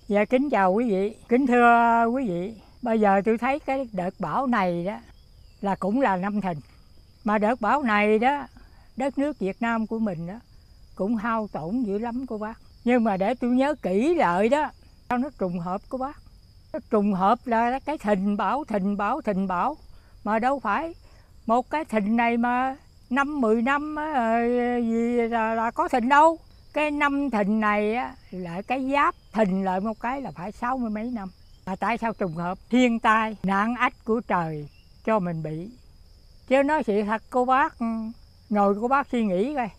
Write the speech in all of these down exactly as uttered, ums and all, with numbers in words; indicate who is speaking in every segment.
Speaker 1: Dạ kính chào quý vị, kính thưa quý vị. Bây giờ tôi thấy cái đợt bão này đó là cũng là năm Thìn. Mà đợt bão này đó, đất nước Việt Nam của mình đó cũng hao tổn dữ lắm cô bác. Nhưng mà để tôi nhớ kỹ lại đó, sao nó trùng hợp cô bác. Nó trùng hợp là cái thìn bão, thìn bão, thìn bão. Mà đâu phải một cái thìn này mà năm mười năm gì là, là có thìn đâu. Cái năm thìn này á, lại cái giáp thìn lại một cái là phải sáu mươi mấy năm. Mà tại sao trùng hợp? Thiên tai, nạn ách của trời cho mình bị. Chứ nói sự thật cô bác, ngồi cô bác suy nghĩ coi.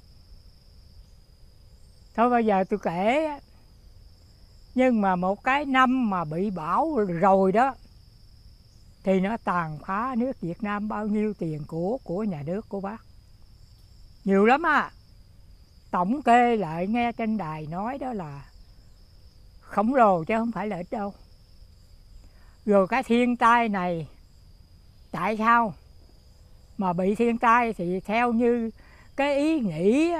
Speaker 1: Thôi bây giờ tôi kể. Nhưng mà một cái năm mà bị bão rồi đó, thì nó tàn phá nước Việt Nam bao nhiêu tiền của của nhà nước cô bác. Nhiều lắm à. Tổng kê lại nghe trên đài nói đó là khổng lồ chứ không phải là ít đâu. Rồi cái thiên tai này, tại sao mà bị thiên tai thì theo như cái ý nghĩ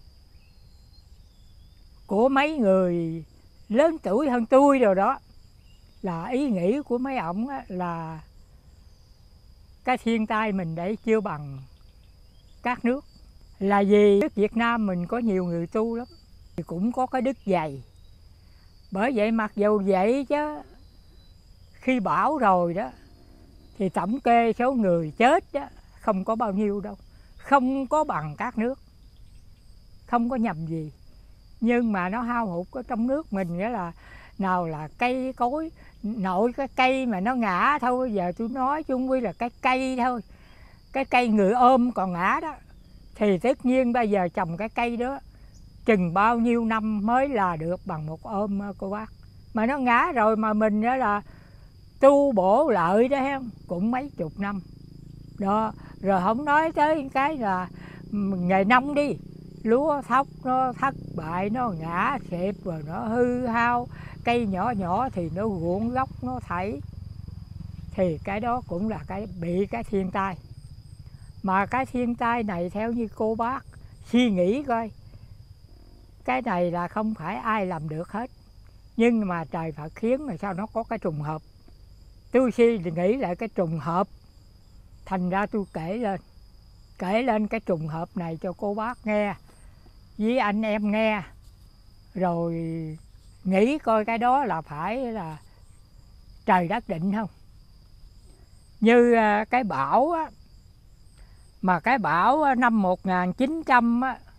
Speaker 1: của mấy người lớn tuổi hơn tôi rồi đó, là ý nghĩ của mấy ổng là cái thiên tai mình để chưa bằng các nước. Là vì nước Việt Nam mình có nhiều người tu lắm, thì cũng có cái đức dày. Bởi vậy mặc dù vậy chứ khi bão rồi đó thì tổng kê số người chết đó không có bao nhiêu đâu, không có bằng các nước, không có nhầm gì. Nhưng mà nó hao hụt ở trong nước mình, nghĩa là nào là cây cối, nội cái cây mà nó ngã thôi. Bây giờ tôi nói chung quy là cái cây thôi, cái cây người ôm còn ngã đó, thì tất nhiên bây giờ trồng cái cây đó chừng bao nhiêu năm mới là được bằng một ôm cô bác. Mà nó ngã rồi mà mình đó là tu bổ lợi đó em, cũng mấy chục năm đó. Rồi không nói tới cái là nghề nông đi, lúa thóc nó thất bại, nó ngã xẹp rồi nó hư hao, cây nhỏ nhỏ thì nó ruộng gốc nó thảy, thì cái đó cũng là cái bị cái thiên tai. Mà cái thiên tai này theo như cô bác suy nghĩ coi, cái này là không phải ai làm được hết, nhưng mà trời Phật khiến mà sao nó có cái trùng hợp. Tôi suy nghĩ lại cái trùng hợp, thành ra tôi kể lên kể lên cái trùng hợp này cho cô bác nghe với anh em nghe, rồi nghĩ coi cái đó là phải là trời đất định không. Như cái bão á, mà cái bão năm một nghìn chín trăm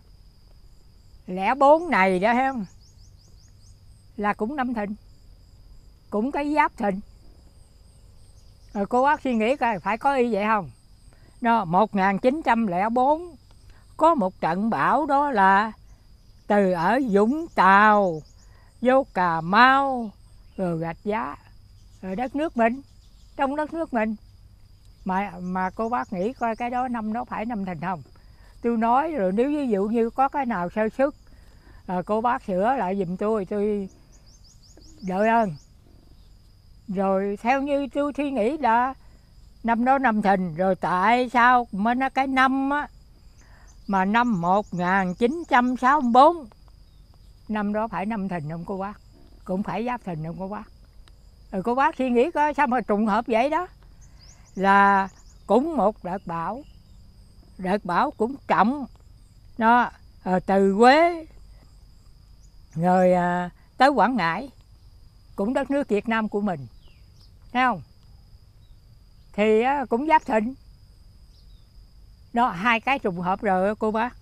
Speaker 1: lẻ bốn này đó em, là cũng năm Thìn, cũng cái giáp Thìn. Rồi cô bác suy nghĩ coi phải có y vậy không? Nó một nghìn chín trăm lẻ bốn có một trận bão, đó là từ ở Vũng Tàu vô Cà Mau rồi Rạch Giá, rồi đất nước mình, trong đất nước mình. Mà mà cô bác nghĩ coi cái đó năm đó phải năm Thìn không? Tôi nói rồi, nếu ví dụ như có cái nào sơ xuất à, cô bác sửa lại giùm tôi, tôi đợi ơn. Rồi theo như tôi suy nghĩ là năm đó năm Thìn. Rồi tại sao mới nó cái năm á mà năm một nghìn chín trăm sáu mươi bốn, năm đó phải năm Thìn không cô bác? Cũng phải giáp Thìn không cô bác? Rồi cô bác suy nghĩ coi sao mà trùng hợp vậy đó. Là cũng một đợt bão, đợt bão cũng trọng đó, từ Quế rồi à, tới Quảng Ngãi, cũng đất nước Việt Nam của mình, thấy không? Thì á, cũng giáp Thìn đó, hai cái trùng hợp rồi cô bác.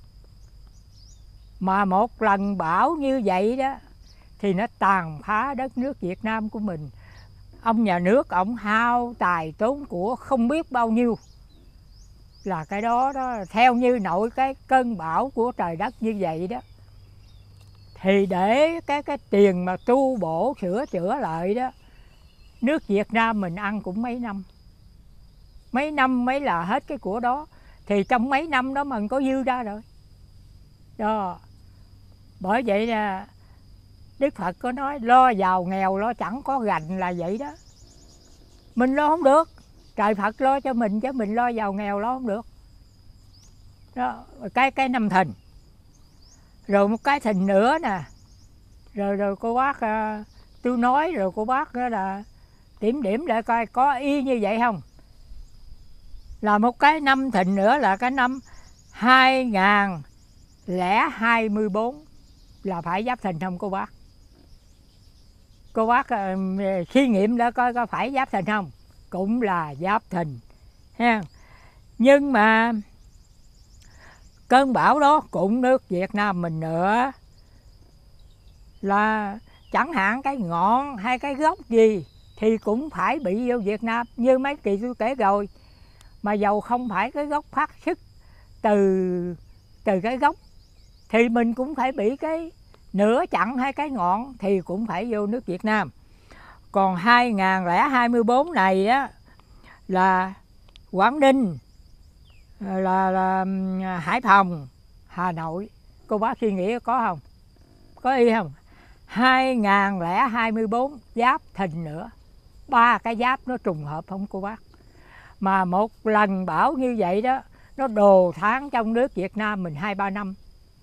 Speaker 1: Mà một lần bão như vậy đó thì nó tàn phá đất nước Việt Nam của mình. Ông nhà nước ổng hao tài tốn của không biết bao nhiêu. Là cái đó đó, theo như nội cái cơn bão của trời đất như vậy đó, thì để cái cái tiền mà tu bổ sửa chữa lại đó, nước Việt Nam mình ăn cũng mấy năm, mấy năm mới là hết cái của đó. Thì trong mấy năm đó mình có dư ra rồi đó. Bởi vậy là Đức Phật có nói lo giàu nghèo lo chẳng có gành là vậy đó. Mình lo không được, trời Phật lo cho mình, chứ mình lo giàu nghèo lo không được đó. Cái cái năm Thìn, rồi một cái Thìn nữa nè. Rồi rồi cô bác tôi nói rồi cô bác đó là điểm điểm lại coi có y như vậy không. Là một cái năm thìn nữa là cái năm hai nghìn lẻ hai mươi bốn là phải Giáp Thìn không cô bác? Cô bác uh, khi nghiệm đã coi có phải Giáp Thìn không? Cũng là Giáp Thìn ha. Nhưng mà cơn bão đó cũng nước Việt Nam mình nữa, là chẳng hạn cái ngọn hay cái gốc gì thì cũng phải bị vô Việt Nam. Như mấy kỳ tôi kể rồi, mà dầu không phải cái gốc phát xuất từ từ cái gốc thì mình cũng phải bị cái nửa chặn hay cái ngọn thì cũng phải vô nước Việt Nam. Còn hai nghìn lẻ hai mươi bốn này á là Quảng Ninh, là, là Hải Phòng, Hà Nội. Cô bác suy nghĩ có không? Có y không? hai nghìn lẻ hai mươi bốn Giáp Thìn nữa, ba cái giáp nó trùng hợp không cô bác? Mà một lần bão như vậy đó nó đồ tháng trong nước Việt Nam mình hai ba năm.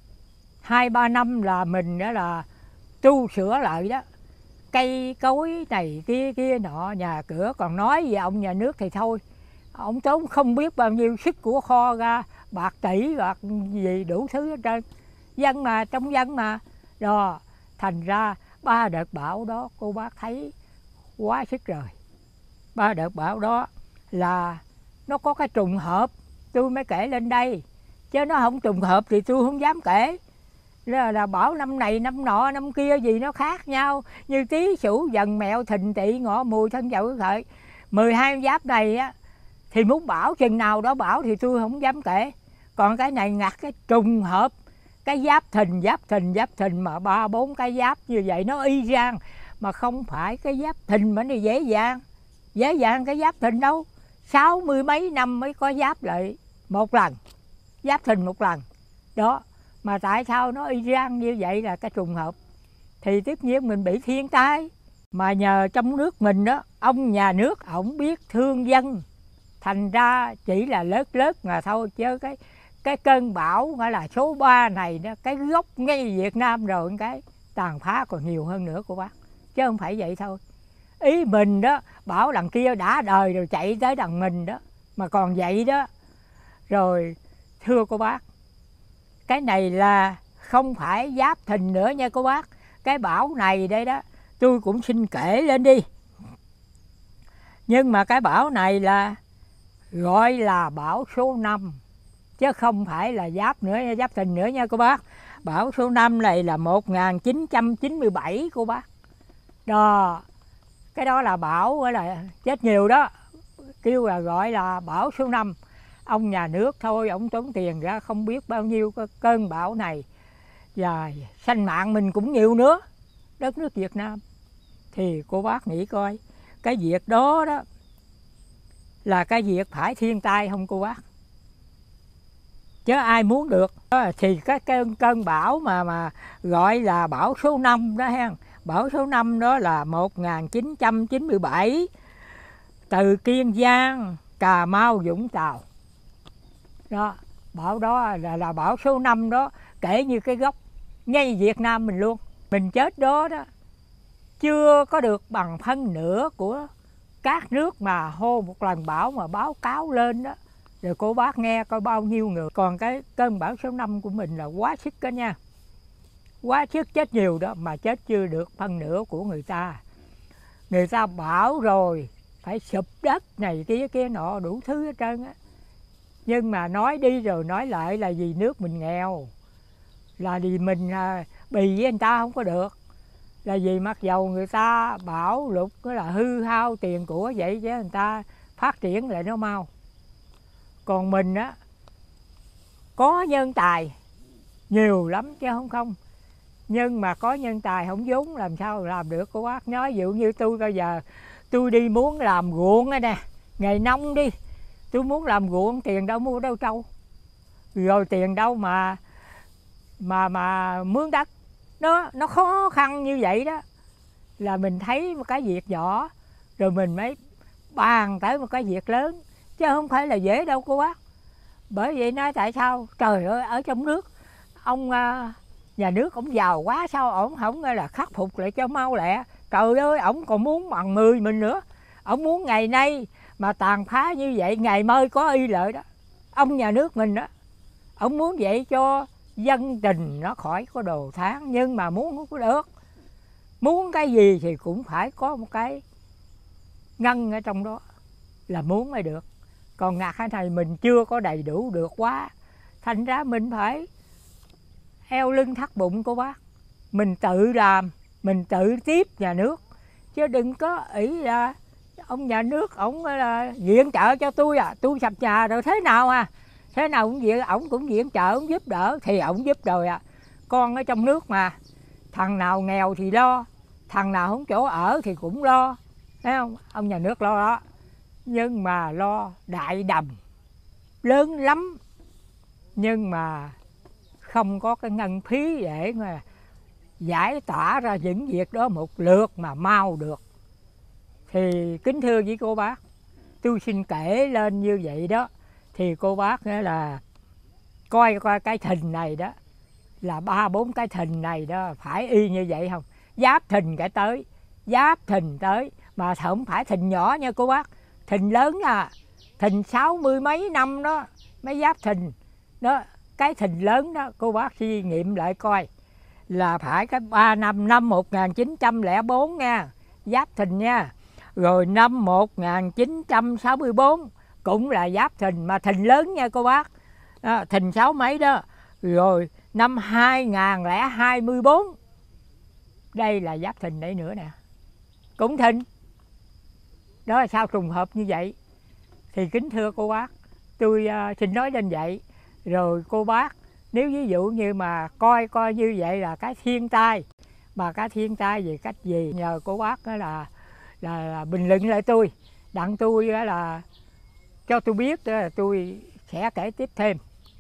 Speaker 1: Hai ba năm là mình đó là tu sửa lại đó, cây cối này kia kia nọ, nhà cửa. Còn nói về ông nhà nước thì thôi, ông tốn không biết bao nhiêu sức của kho ra, bạc tỷ bạc gì đủ thứ hết trơn. Dân mà, trong dân mà. Rồi thành ra ba đợt bão đó cô bác thấy quá sức rồi. Ba đợt bão đó là nó có cái trùng hợp tôi mới kể lên đây, chứ nó không trùng hợp thì tôi không dám kể. Là, là bảo năm này năm nọ năm kia gì nó khác nhau, như Tý Sửu Dần Mẹo Thìn Tỵ Ngọ Mùi Thân Dậu Hợi mười hai giáp này á thì muốn bảo chừng nào đó bảo thì tôi không dám kể. Còn cái này ngặt cái trùng hợp, cái Giáp Thìn Giáp Thìn Giáp Thìn mà ba bốn cái giáp như vậy nó y chang, mà không phải cái Giáp Thìn mà nó dễ dàng dễ dàng cái Giáp Thìn đâu. Sáu mươi mấy năm mới có giáp lại một lần, Giáp Thìn một lần đó. Mà tại sao nó y chang như vậy là cái trùng hợp, thì tất nhiên mình bị thiên tai. Mà nhờ trong nước mình đó, ông nhà nước ổng biết thương dân, thành ra chỉ là lớt lớt mà thôi. Chứ cái cái cơn bão gọi là số ba này đó, cái gốc ngay Việt Nam rồi, cái tàn phá còn nhiều hơn nữa cô bác, chứ không phải vậy thôi. Ý mình đó, bảo đằng kia đã đời rồi chạy tới đằng mình đó mà còn vậy đó. Rồi thưa cô bác, cái này là không phải Giáp Thìn nữa nha cô bác. Cái bão này đây đó tôi cũng xin kể lên đi. Nhưng mà cái bão này là gọi là bão số năm, chứ không phải là Giáp nữa, Giáp Thìn nữa nha cô bác. Bão số năm này là một nghìn chín trăm chín mươi bảy cô bác. Đó, cái đó là bão gọi là chết nhiều đó, kêu là gọi là bão số năm. Ông nhà nước thôi, ông tốn tiền ra không biết bao nhiêu cái cơn bão này, và sanh mạng mình cũng nhiều nữa, đất nước Việt Nam. Thì cô bác nghĩ coi, cái việc đó đó là cái việc phải thiên tai không cô bác? Chứ ai muốn được. Thì cái cơn, cơn bão mà mà gọi là bão số năm đó ha. Bão số năm đó là một nghìn chín trăm chín mươi bảy, từ Kiên Giang, Cà Mau, Vũng Tàu. Đó, bão đó là, là bão số năm đó, kể như cái gốc ngay Việt Nam mình luôn. Mình chết đó đó chưa có được bằng phân nửa của các nước mà hô một lần bão mà báo cáo lên đó. Rồi cô bác nghe coi bao nhiêu người. Còn cái cơn bão số năm của mình là quá sức đó nha, quá sức, chết nhiều đó, mà chết chưa được phân nửa của người ta. Người ta bảo rồi phải sụp đất này kia kia nọ đủ thứ hết trơn á. Nhưng mà nói đi rồi nói lại là vì nước mình nghèo, là vì mình à, bì với người ta không có được, là vì mặc dầu người ta bảo lục cái là hư hao tiền của vậy, chứ người ta phát triển lại nó mau. Còn mình á có nhân tài nhiều lắm chứ không không, nhưng mà có nhân tài không vốn làm sao làm được cô bác. Nói ví dụ như tôi bây giờ tôi đi muốn làm ruộng đây nè, nghề nông đi, tôi muốn làm ruộng tiền đâu mua đâu trâu, rồi tiền đâu mà mà mà mướn đất. Nó nó khó khăn như vậy đó, là mình thấy một cái việc nhỏ rồi mình mới bàn tới một cái việc lớn, chứ không phải là dễ đâu cô bác. Bởi vậy nói tại sao trời ơi, ở trong nước ông nhà nước ông giàu quá, sao ổng không là khắc phục lại cho mau lẹ, trời ơi, ổng còn muốn bằng mười mình nữa. Ổng muốn ngày nay mà tàn phá như vậy, ngày mai có y lợi đó. Ông nhà nước mình đó, ổng muốn vậy cho dân tình nó khỏi có đồ tháng, nhưng mà muốn không có được. Muốn cái gì thì cũng phải có một cái ngăn ở trong đó là muốn mới được. Còn ngặt cái này mình chưa có đầy đủ được quá, thành ra mình phải eo lưng thắt bụng cô bác. Mình tự làm, mình tự tiếp nhà nước, chứ đừng có ý là ông nhà nước ổng là viện trợ cho tôi à, tôi sập nhà rồi thế nào à, thế nào cũng viện, ổng cũng viện trợ, ổng giúp đỡ thì ổng giúp rồi à. Con ở trong nước mà, thằng nào nghèo thì lo, thằng nào không chỗ ở thì cũng lo, thấy không? Ông nhà nước lo đó, nhưng mà lo đại đầm lớn lắm, nhưng mà không có cái ngân phí để mà giải tỏa ra những việc đó một lượt mà mau được. Thì kính thưa với cô bác, tôi xin kể lên như vậy đó, thì cô bác nữa là coi coi cái thìn này đó, là ba bốn cái thìn này đó phải y như vậy không? Giáp thìn cái tới, giáp thìn tới, mà không phải thìn nhỏ nha cô bác, thìn lớn à, thìn sáu mươi mấy năm đó mới giáp thìn đó. Cái thìn lớn đó cô bác suy nghiệm lại coi là phải cái ba năm, năm một nghìn chín trăm lẻ bốn nha, giáp thìn nha. Rồi năm một nghìn chín trăm sáu mươi bốn cũng là giáp thìn, mà thìn lớn nha cô bác, đó, thìn sáu mấy đó. Rồi năm hai nghìn lẻ hai mươi bốn, đây là giáp thìn đấy nữa nè, cũng thìn. Đó là sao trùng hợp như vậy? Thì kính thưa cô bác, tôi uh, xin nói đến vậy. Rồi cô bác, nếu ví dụ như mà coi coi như vậy là cái thiên tai, mà cái thiên tai về cách gì, nhờ cô bác đó là, là, là bình luận lại tôi, đặng tôi đó là cho tôi biết, đó là tôi sẽ kể tiếp thêm.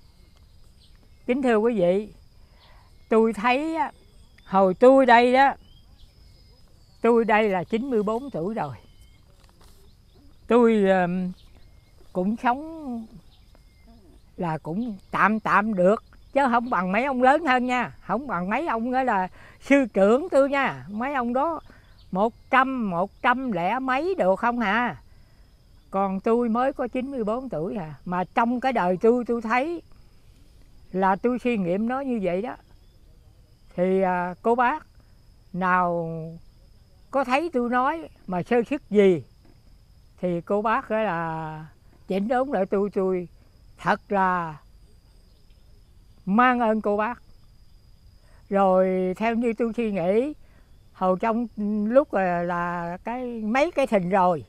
Speaker 1: Kính thưa quý vị, tôi thấy hồi tôi đây đó, tôi đây là chín mươi bốn tuổi rồi. Tôi uh, cũng sống là cũng tạm tạm được, chứ không bằng mấy ông lớn hơn nha, không bằng mấy ông đó là sư trưởng tôi nha. Mấy ông đó một trăm, một trăm lẻ mấy được không hả? Còn tôi mới có chín mươi bốn tuổi à. Mà trong cái đời tôi, tôi thấy là tôi suy nghiệm nó như vậy đó. Thì à, cô bác nào có thấy tôi nói mà sơ sức gì thì cô bác là chỉnh đốn lại tôi, tôi thật là mang ơn cô bác. Rồi theo như tôi suy nghĩ, hồi trong lúc là, là cái mấy cái thìn rồi,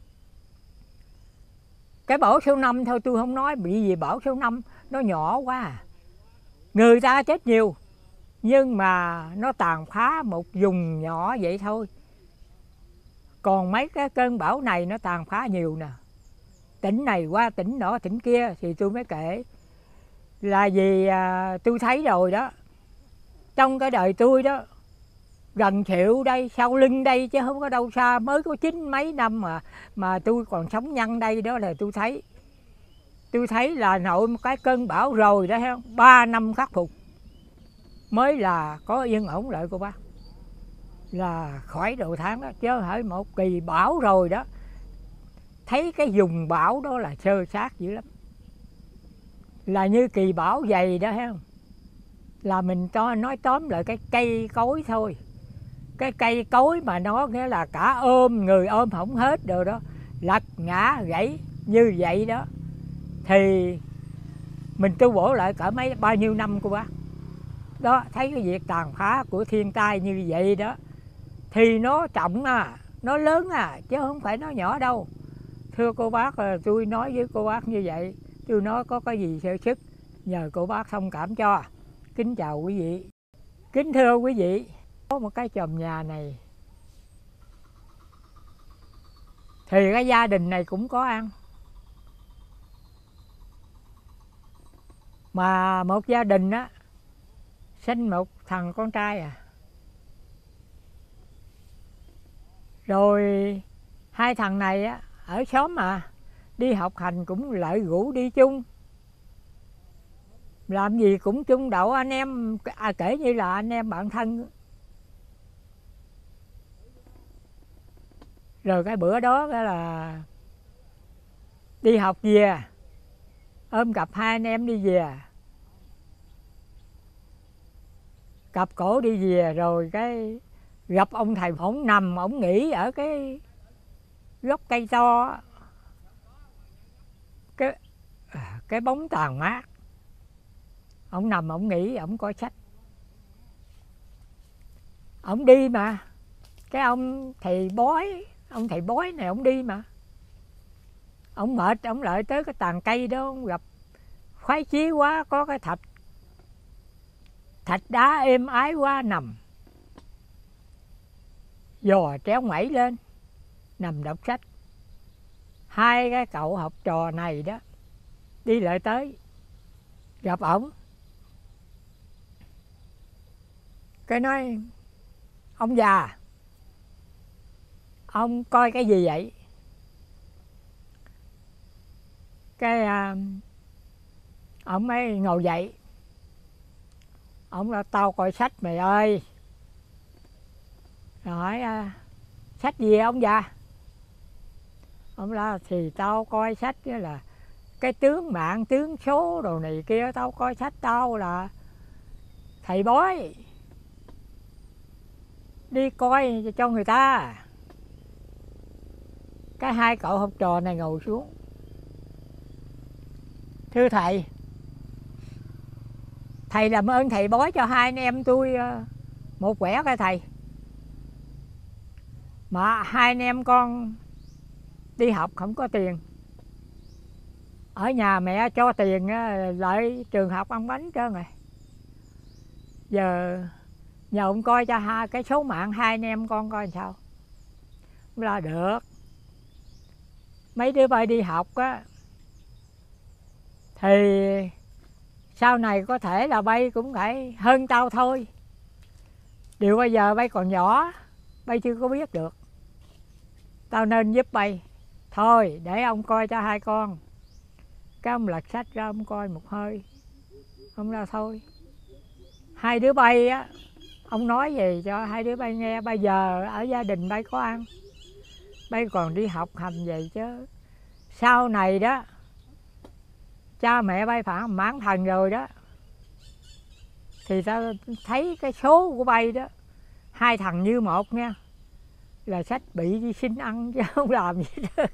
Speaker 1: cái bão số năm thôi tôi không nói, bị gì bão số năm nó nhỏ quá à. Người ta chết nhiều, nhưng mà nó tàn phá một vùng nhỏ vậy thôi. Còn mấy cái cơn bão này nó tàn phá nhiều nè, tỉnh này qua tỉnh nọ tỉnh kia, thì tôi mới kể là vì à, tôi thấy rồi đó. Trong cái đời tôi đó, gần triệu đây, sau lưng đây chứ không có đâu xa, mới có chín mấy năm mà mà tôi còn sống nhân đây đó, là tôi thấy tôi thấy là nội một cái cơn bão rồi đó, thấy không? Ba năm khắc phục mới là có yên ổn lại cô bác, là khỏi đầu tháng đó, chứ hỡi một kỳ bão rồi đó, thấy cái vùng bão đó là sơ sát dữ lắm. Là như kỳ bão dày đó, thấy không? Là mình to nói tóm lại cái cây cối thôi, cái cây cối mà nó nghĩa là cả ôm, người ôm không hết rồi đó, lật ngã gãy như vậy đó, thì mình tu bổ lại cỡ mấy bao nhiêu năm cô bác. Đó, thấy cái việc tàn phá của thiên tai như vậy đó, thì nó trọng à, nó lớn à, chứ không phải nó nhỏ đâu. Thưa cô bác, tôi nói với cô bác như vậy, tôi nói có cái gì sơ sức, nhờ cô bác thông cảm cho. Kính chào quý vị. Kính thưa quý vị, có một cái chòm nhà này thì cái gia đình này cũng có ăn. Mà một gia đình á sinh một thằng con trai à. Rồi hai thằng này á ở xóm mà đi học hành cũng lợi rủ đi chung, làm gì cũng chung đậu anh em, à, kể như là anh em bạn thân. Rồi cái bữa đó cái là đi học về, ôm cặp hai anh em đi về, cặp cổ đi về rồi cái gặp ông thầy ổng nằm, ổng nghỉ ở cái gốc cây to, cái cái bóng tàn mát, ổng nằm ổng nghỉ, ổng coi sách, ổng đi mà, cái ông thầy bói, ông thầy bói này ổng đi mà, ổng mệt, ổng lại tới cái tàn cây đó, ổng gặp khoái chí quá, có cái thạch thạch đá êm ái quá, nằm dò tréo ngoảy lên, nằm đọc sách. Hai cái cậu học trò này đó đi lại tới gặp ổng, cái nói: ông già, ông coi cái gì vậy? Cái à, ông mới ngồi dậy, ông nói: tao coi sách mày ơi. Rồi hỏi: à, sách gì ông già? Ông nói: thì tao coi sách đó là cái tướng mạng, tướng số đồ này kia, tao coi sách, tao là thầy bói, đi coi cho người ta. Cái hai cậu học trò này ngồi xuống: thưa thầy, thầy làm ơn thầy bói cho hai anh em tôi một quẻ coi thầy. Mà hai anh em con đi học không có tiền, ở nhà mẹ cho tiền lại trường học ăn bánh trơn rồi. Giờ nhờ ông coi cho hai cái số mạng hai anh em con coi làm sao. Là được, mấy đứa bay đi học á thì sau này có thể là bay cũng phải hơn tao thôi. Điều bây giờ bay còn nhỏ, bay chưa có biết được, tao nên giúp bay. Thôi để ông coi cho hai con. Cái ông lật sách ra, ông coi một hơi, ông ra thôi. Hai đứa bay á, ông nói gì cho hai đứa bay nghe. Bây giờ ở gia đình bay có ăn, bay còn đi học hành vậy chứ sau này đó cha mẹ bay phải mãn thần rồi đó, thì tao thấy cái số của bay đó hai thằng như một nha, là sách bị đi xin ăn chứ không làm gì đó.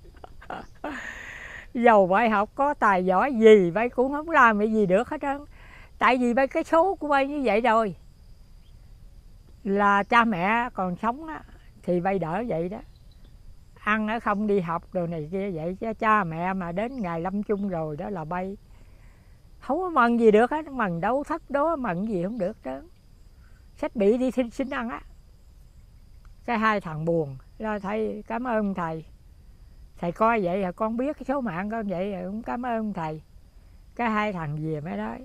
Speaker 1: Dầu bay học có tài giỏi gì bay cũng không làm cái gì được hết trơn. Tại vì bay cái số của bay như vậy rồi, là cha mẹ còn sống á, thì bay đỡ vậy đó. Ăn ở không đi học đồ này kia vậy chứ cha mẹ mà đến ngày lâm chung rồi đó là bay không có mừng gì được hết, mừng đâu thất đó, mừng gì không được đó. Sách bị đi xin xin ăn á. Cái hai thằng buồn, rồi thầy cảm ơn thầy, thầy coi vậy là con biết cái số mạng con vậy rồi, cũng cảm ơn thầy. Cái hai thằng về mới nói: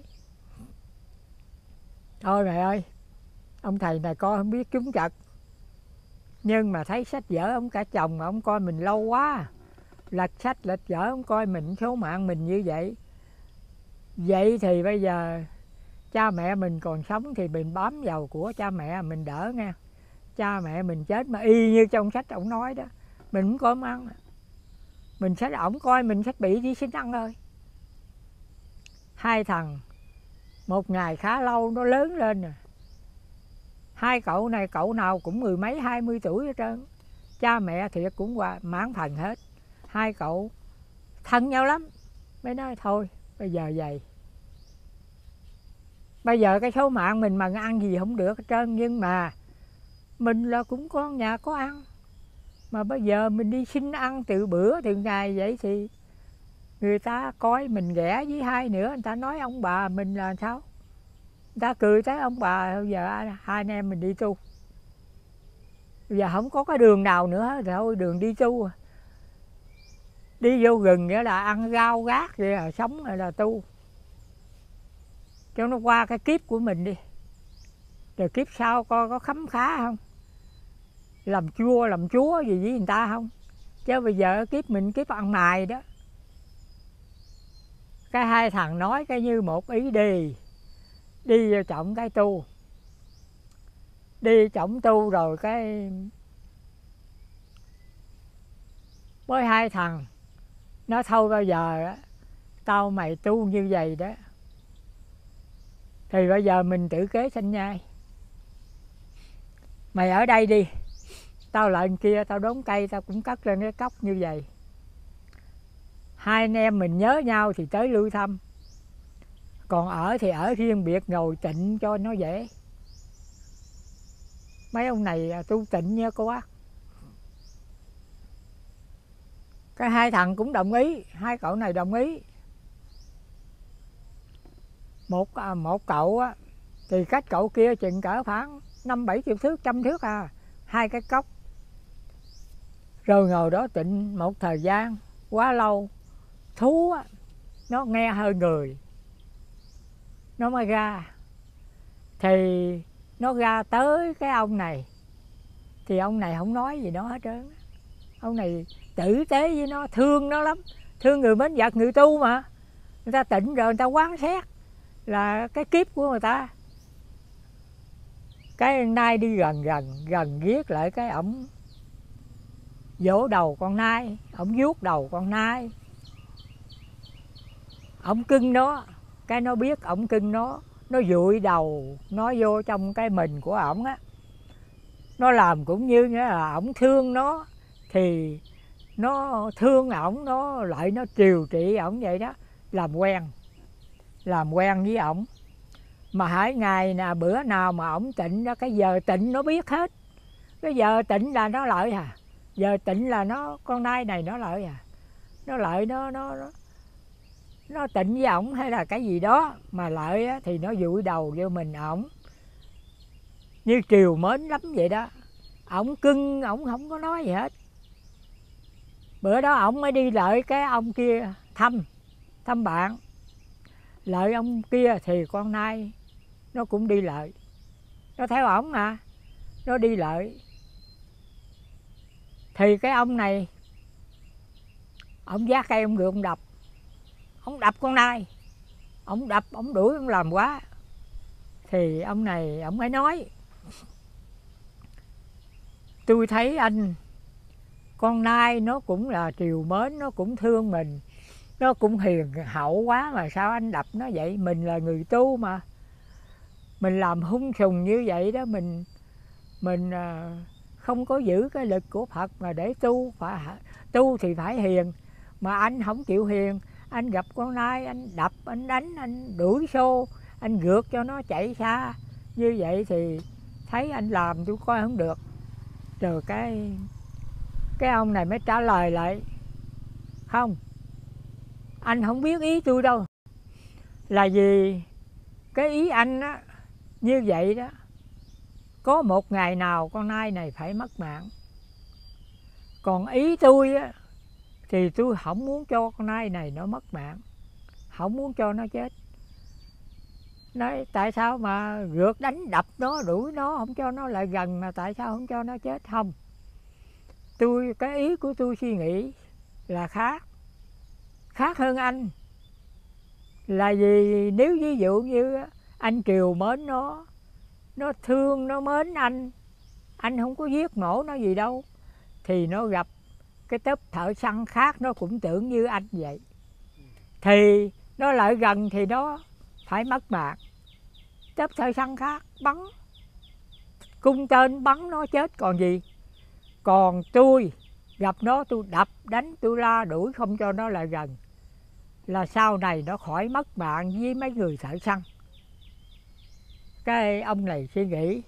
Speaker 1: thôi mẹ ơi, ông thầy này con không biết trúng trật, nhưng mà thấy sách vở ông cả chồng mà ông coi mình lâu quá, lật sách lật vở ông coi mình số mạng mình như vậy. Vậy thì bây giờ cha mẹ mình còn sống thì mình bám vào của cha mẹ mình đỡ nghe. Cha mẹ mình chết mà y như trong sách ổng nói đó, mình không có ăn, mình sách ổng coi mình sách bị đi xin ăn thôi. Hai thằng một ngày khá lâu nó lớn lên rồi. Hai cậu này cậu nào cũng mười mấy hai mươi tuổi hết trơn. Cha mẹ thì cũng qua mãn phần hết. Hai cậu thân nhau lắm. Mới nói thôi bây giờ vậy, bây giờ cái số mạng mình mà ăn gì không được hết trơn, nhưng mà mình là cũng có nhà có ăn, mà bây giờ mình đi xin ăn từ bữa từ ngày vậy thì người ta coi mình ghẻ với hai nữa, người ta nói ông bà mình là sao, người ta cười tới ông bà. Bây giờ hai anh em mình đi tu, bây giờ không có cái đường nào nữa thì thôi đường đi tu, đi vô rừng nghĩa là ăn rau gác vậy là sống hay là tu, cho nó qua cái kiếp của mình đi, rồi kiếp sau coi có khấm khá không, làm chua làm chúa gì với người ta không, chứ bây giờ kiếp mình kiếp ăn mài đó. Cái hai thằng nói cái như một ý đi, đi vô trọng cái tu, đi trọng tu rồi cái với hai thằng nó thôi bao giờ á, tao mày tu như vậy đó thì bây giờ mình tự kế sanh nhai. Mày ở đây đi, tao lại kia tao đốn cây tao cũng cất lên cái cốc như vậy. Hai anh em mình nhớ nhau thì tới lui thăm, còn ở thì ở riêng biệt ngồi tịnh cho nó dễ. Mấy ông này tu tịnh nha cô bác. Cái hai thằng cũng đồng ý, hai cậu này đồng ý. Một à, một cậu á thì cách cậu kia chừng cỡ khoảng năm bảy triệu thước, trăm thước à, hai cái cốc. Rồi ngồi đó tịnh một thời gian quá lâu, thú á, nó nghe hơi người, nó mới ra. Thì nó ra tới cái ông này, thì ông này không nói gì nó hết trơn. Ông này tử tế với nó, thương nó lắm, thương người mến vật, người tu mà. Người ta tịnh rồi người ta quán xét là cái kiếp của người ta. Cái nai đi gần gần, gần ghét lại cái ổng vỗ đầu con nai, ổng vuốt đầu con nai. Ổng cưng nó, cái nó biết ổng cưng nó, nó dụi đầu nó vô trong cái mình của ổng á. Nó làm cũng như nghĩa là ổng thương nó thì nó thương ổng, nó lại nó triều trị ổng vậy đó, làm quen. Làm quen với ổng. Mà hãy ngày nè bữa nào mà ổng tịnh đó, cái giờ tịnh nó biết hết. Cái giờ tịnh là nó lợi à. Giờ tịnh là nó, con nai này nó lợi à. Nó lợi nó nó nó, nó tịnh với ổng hay là cái gì đó mà lợi á, thì nó dụi đầu vô mình ổng. Như triều mến lắm vậy đó. Ổng cưng, ổng không có nói gì hết. Bữa đó ổng mới đi lợi cái ông kia thăm, thăm bạn. Lợi ông kia thì con nai nó cũng đi lợi. Nó theo ổng mà, nó đi lợi. Thì cái ông này, ổng vác cây ông được ông đập. Ông đập con nai. Ông đập, ông đuổi, ông làm quá. Thì ông này, ông mới nói: tôi thấy anh, con nai nó cũng là triều mến, nó cũng thương mình, nó cũng hiền hậu quá mà sao anh đập nó vậy? Mình là người tu mà. Mình làm hung sùng như vậy đó, mình mình không có giữ cái lực của Phật mà để tu. Phải tu thì phải hiền. Mà anh không chịu hiền, anh gặp con nai anh đập, anh đánh, anh đuổi xô, anh gượt cho nó chạy xa. Như vậy thì thấy anh làm tôi coi không được. Rồi cái cái ông này mới trả lời lại: không, anh không biết ý tôi đâu. Là vì cái ý anh á, như vậy đó, có một ngày nào con nai này phải mất mạng. Còn ý tôi á, thì tôi không muốn cho con nai này nó mất mạng, không muốn cho nó chết. Nói tại sao mà rượt đánh đập nó, đuổi nó, không cho nó lại gần, mà tại sao không cho nó chết? Không, tôi cái ý của tôi suy nghĩ là khác, khác hơn anh. Là vì nếu ví dụ như anh triều mến nó, nó thương, nó mến anh, anh không có giết mổ nó gì đâu, thì nó gặp cái tớp thợ săn khác nó cũng tưởng như anh vậy, thì nó lại gần thì nó phải mất mạng. Tớp thợ săn khác bắn cung tên bắn nó chết còn gì. Còn tôi gặp nó tôi đập đánh, tôi la đuổi không cho nó lại gần, là sau này nó khỏi mất mạng với mấy người thợ săn. Cái ông này suy nghĩ: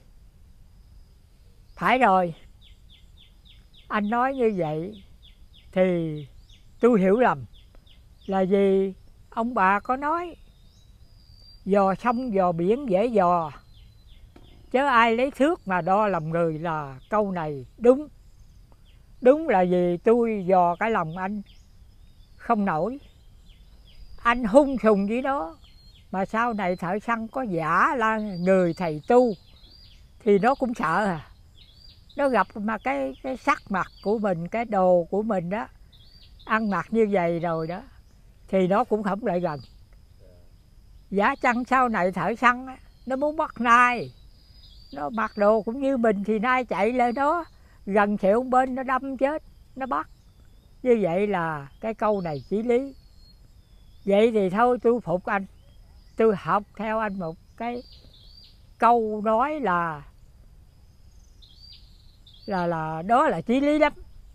Speaker 1: phải rồi, anh nói như vậy thì tôi hiểu lầm. Là vì ông bà có nói dò sông dò biển dễ dò, chứ ai lấy thước mà đo lòng người, là câu này đúng. Đúng là vì tôi dò cái lòng anh không nổi. Anh hung sùng với nó, mà sau này thợ săn có giả là người thầy tu thì nó cũng sợ à. Nó gặp mà cái cái sắc mặt của mình, cái đồ của mình đó, ăn mặc như vậy rồi đó, thì nó cũng không lại gần. Giả chăng sau này thợ săn á, nó muốn bắt nai, nó mặc đồ cũng như mình thì nai chạy lên đó gần xẹo bên nó đâm chết, nó bắt. Như vậy là cái câu này chí lý. Vậy thì thôi tôi phục anh, tôi học theo anh một cái câu nói là là là đó là chí lý lắm.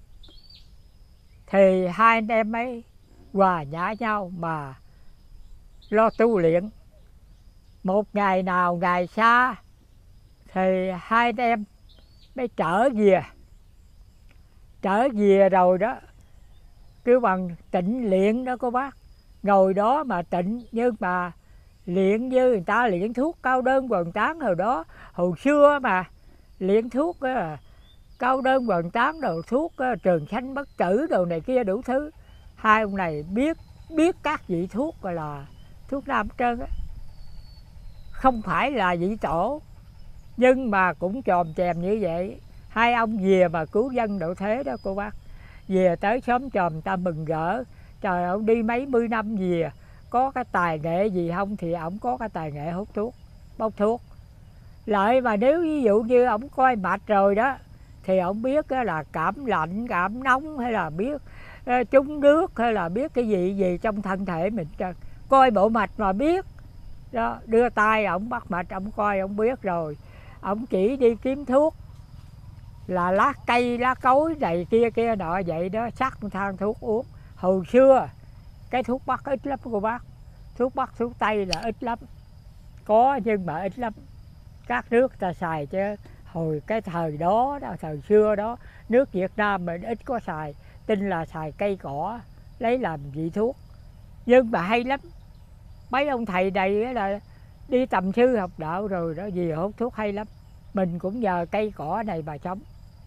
Speaker 1: Thì hai anh em ấy hòa nhã nhau mà lo tu luyện. Một ngày nào ngày xa thì hai anh em mới trở về. Trở về rồi đó, kêu bằng tịnh luyện đó cô bác. Ngồi đó mà tịnh, nhưng mà luyện như người ta luyện thuốc cao đơn quần tán hồi đó. Hồi xưa mà luyện thuốc á, cao đơn quần tán đồ thuốc á, trường sanh bất tử đồ này kia đủ thứ. Hai ông này biết biết các vị thuốc gọi là thuốc nam hết trơn á. Không phải là vị tổ, nhưng mà cũng chòm chèm như vậy. Hai ông về mà cứu dân độ thế đó cô bác. Về tới xóm chòm ta mừng rỡ. Trời, ông đi mấy mươi năm về, có cái tài nghệ gì không thì ổng có cái tài nghệ hút thuốc, bốc thuốc. Lợi mà nếu ví dụ như ổng coi mạch rồi đó, thì ổng biết là cảm lạnh, cảm nóng, hay là biết trúng nước, hay là biết cái gì gì trong thân thể mình. Coi bộ mạch mà biết. Đó, đưa tay ổng bắt mạch, ổng coi ổng biết rồi. Ổng chỉ đi kiếm thuốc là lá cây, lá cối này kia kia nọ vậy đó, sắc thang thuốc uống. Hồi xưa cái thuốc bắc ít lắm cô bác. Thuốc bắc, thuốc tây là ít lắm. Có nhưng mà ít lắm. Các nước ta xài chứ hồi cái thời đó, đó thời xưa đó, nước Việt Nam mình ít có xài. Tin là xài cây cỏ lấy làm vị thuốc. Nhưng mà hay lắm. Mấy ông thầy này là đi tầm sư học đạo rồi đó, gì hút thuốc hay lắm. Mình cũng nhờ cây cỏ này mà sống.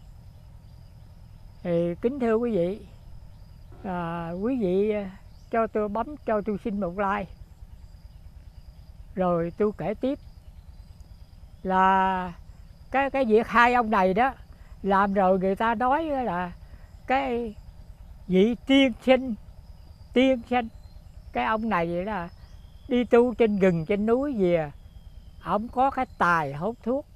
Speaker 1: Thì kính thưa quý vị, à, quý vị cho tôi bấm cho tôi xin một like, rồi tôi kể tiếp là cái cái việc hai ông này đó làm rồi người ta nói là cái vị tiên sinh tiên sinh cái ông này vậy là đi tu trên rừng trên núi về, ổng có cái tài hút thuốc,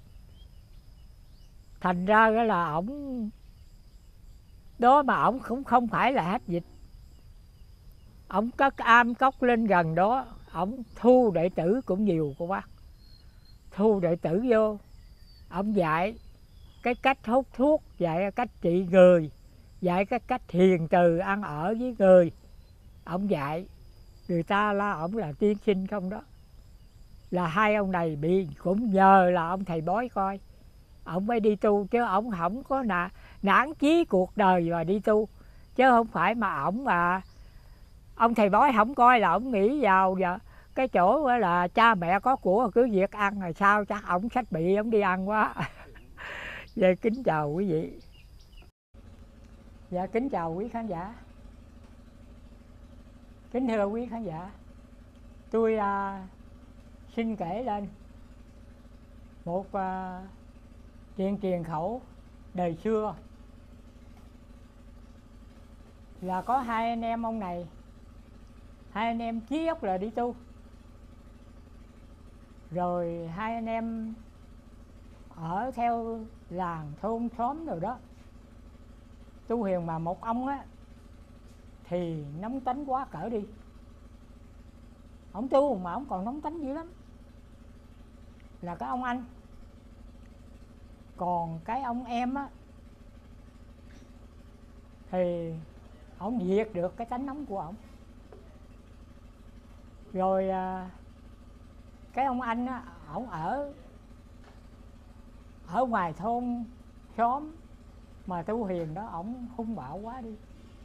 Speaker 1: thành ra cái là ổng đó mà ổng cũng không phải là hết dịch. Ổng cất am cốc lên gần đó, ổng thu đệ tử cũng nhiều cô bác. Thu đệ tử vô, ổng dạy cái cách hút thuốc, dạy cái cách trị người, dạy cái cách hiền từ ăn ở với người. Ổng dạy, người ta la ổng là tiên sinh không đó. Là hai ông này bị cũng nhờ là ông thầy bói coi, ổng mới đi tu, chứ ổng không có nà, nản chí cuộc đời mà đi tu. Chứ không phải mà ổng mà ông thầy bói không coi là ổng nghĩ vào giờ cái chỗ là cha mẹ có của cứ việc ăn rồi sao, chắc ổng sách bị ổng đi ăn quá. Dạ kính chào quý vị. Dạ kính chào quý khán giả. Kính thưa quý khán giả, tôi à, xin kể lên một à, chuyện truyền khẩu đời xưa. Là có hai anh em ông này, hai anh em chí ốc là đi tu. Rồi hai anh em ở theo làng thôn xóm rồi đó tu hiền, mà một ông á thì nóng tánh quá cỡ đi. Ông tu mà ông còn nóng tánh dữ lắm, là cái ông anh. Còn cái ông em á thì ông diệt được cái tánh nóng của ông. Rồi à, cái ông anh á, ổng ở ở ngoài thôn xóm mà tu hiền đó, ổng hung bạo quá đi.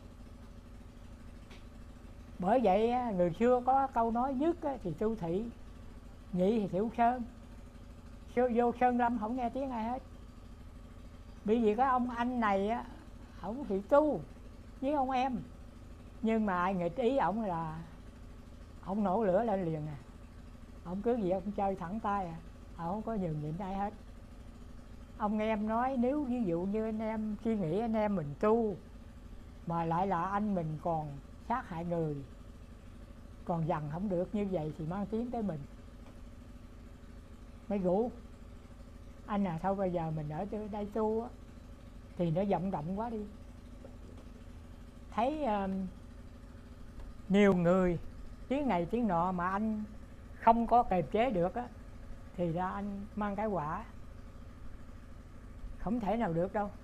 Speaker 1: Bởi vậy người xưa có câu nói nhất thì tu thị, nhị thì tiểu sơn. Vô sơn lâm không nghe tiếng ai hết. Bởi vì cái ông anh này á, ổng thì tu với ông em, nhưng mà ai nghịch ý ổng là ổng nổ lửa lên liền à. Ổng cứ gì ông chơi thẳng tay à, ổng không có nhường nhịn ai hết. Ông em nói nếu ví dụ như anh em suy nghĩ anh em mình tu mà lại là anh mình còn sát hại người, còn dằn không được như vậy thì mang tiếng tới mình. Mấy rủ anh à, thôi bây giờ mình ở đây tu á thì nó vọng động quá đi, thấy uh, nhiều người tiếng này tiếng nọ mà anh không có kiềm chế được á, thì ra anh mang cái quả, không thể nào được đâu.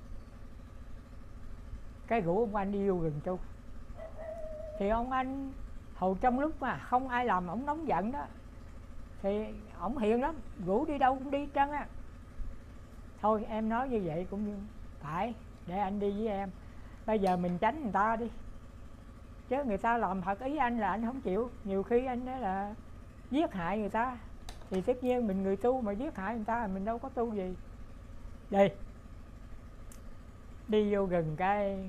Speaker 1: Cái rủ ông anh đi vô rừng tu, thì ông anh hồi trong lúc mà không ai làm ổng nóng giận đó, thì ổng hiền lắm, rủ đi đâu cũng đi trơn á. Thôi em nói như vậy cũng như phải, để anh đi với em, bây giờ mình tránh người ta đi, chứ người ta làm thật ý anh là anh không chịu. Nhiều khi anh nói là giết hại người ta, thì tất nhiên mình người tu mà giết hại người ta mình đâu có tu gì. Đi đi vô rừng cái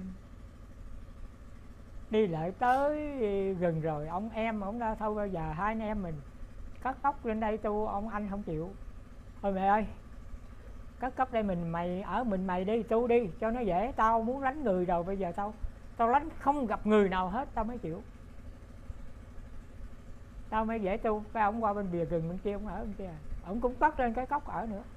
Speaker 1: đi lại tới gần rồi, ông em ông ra thôi bây giờ hai anh em mình cất tóc lên đây tu. Ông anh không chịu, thôi mẹ ơi cất tóc đây mình mày ở mình mày đi tu đi cho nó dễ, tao muốn lánh người rồi, bây giờ tao tao lánh không gặp người nào hết tao mới chịu, tao mới dễ tu. Cái ông qua bên bìa rừng bên kia, ông ở bên kia, ông cũng cất lên cái cốc ở nữa.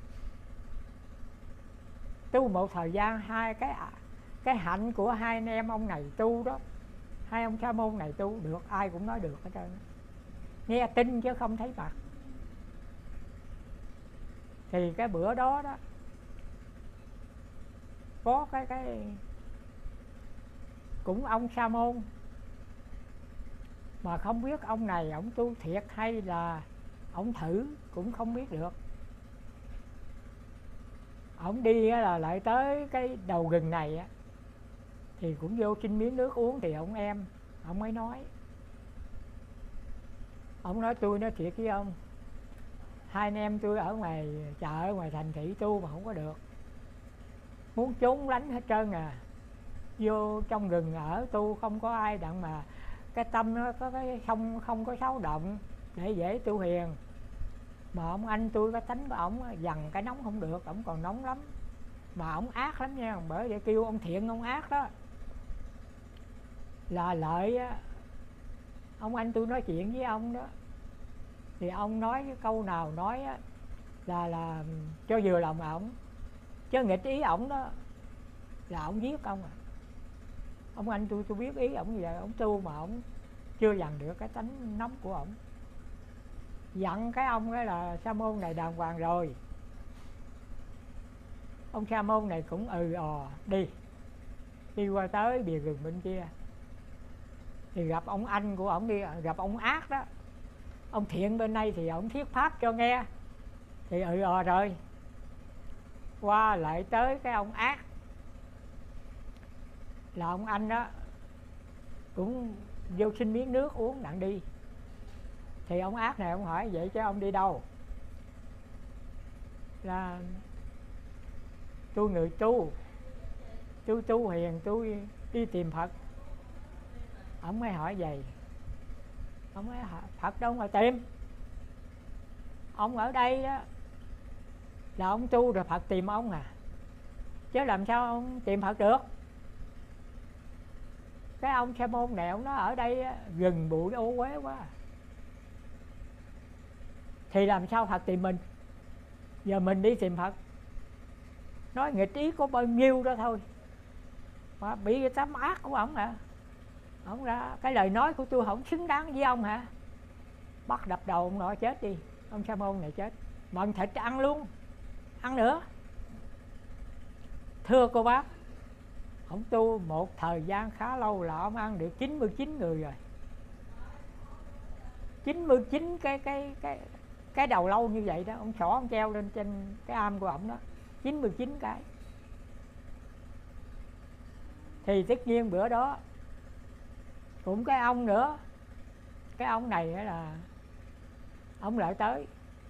Speaker 1: Tu một thời gian, hai cái cái hạnh của hai anh em ông này tu đó, hai ông sa môn này tu được, ai cũng nói được hết trơn, nghe tin chứ không thấy mặt. Thì cái bữa đó đó có cái cái cũng ông sa môn, mà không biết ông này ông tu thiệt hay là ông thử cũng không biết được. Ông đi là lại tới cái đầu rừng này á, thì cũng vô xin miếng nước uống, thì ông em ông mới nói, ông nói tôi nói thiệt với ông, hai anh em tôi ở ngoài chợ ở ngoài thành thị tu mà không có được, muốn trốn lánh hết trơn à, vô trong rừng ở tu không có ai đặng mà cái tâm nó có cái không không có xáo động để dễ tu hiền. Mà ông anh tôi cái tánh của ổng dằn cái nóng không được, ổng còn nóng lắm, mà ổng ác lắm nha, bởi vậy kêu ông Thiện ông ác đó. Là lợi á, ông anh tôi nói chuyện với ông đó, thì ông nói cái câu nào nói á, là là cho vừa lòng ổng, chứ nghịch ý ổng đó là ổng giết ông à. Ông anh tôi tôi biết ý ổng như vậy, ổng tu mà ổng chưa dằn được cái tánh nóng của ổng. Dặn cái ông ấy là sa môn này đàng hoàng rồi, ông sa môn này cũng ừ ò đi đi qua tới bìa rừng bên kia, thì gặp ông anh của ổng đi, gặp ông ác đó, ông Thiện bên đây thì ổng thuyết pháp cho nghe, thì ừ ò rồi qua lại tới cái ông ác, là ông anh đó cũng vô xin miếng nước uống đặng đi. Thì ông ác này ông hỏi vậy chứ ông đi đâu? Là tôi người tu, tôi tu hiền, tôi đi tìm Phật. Ông mới hỏi vậy, ông mới hỏi Phật đâu mà tìm, ông ở đây đó là ông tu rồi Phật tìm ông à, chứ làm sao ông tìm Phật được. Cái ông sa môn này ông nói ở đây rừng bụi ô uế quá, thì làm sao Phật tìm mình, giờ mình đi tìm Phật. Nói nghịch ý có bao nhiêu đó thôi mà bị cái tấm ác của ổng hả, ổng ra cái lời nói của tôi không xứng đáng với ông hả, bắt đập đầu ông nội chết đi, ông sa môn này chết, mần thịt ăn luôn, ăn nữa. Thưa cô bác, ông tu một thời gian khá lâu là ông ăn được chín mươi chín người rồi, chín mươi chín cái cái cái cái đầu lâu như vậy đó, ông xỏ ông treo lên trên cái am của ổng đó, chín mươi chín cái. Thì tất nhiên bữa đó cũng cái ông nữa, cái ông này là ông lại tới,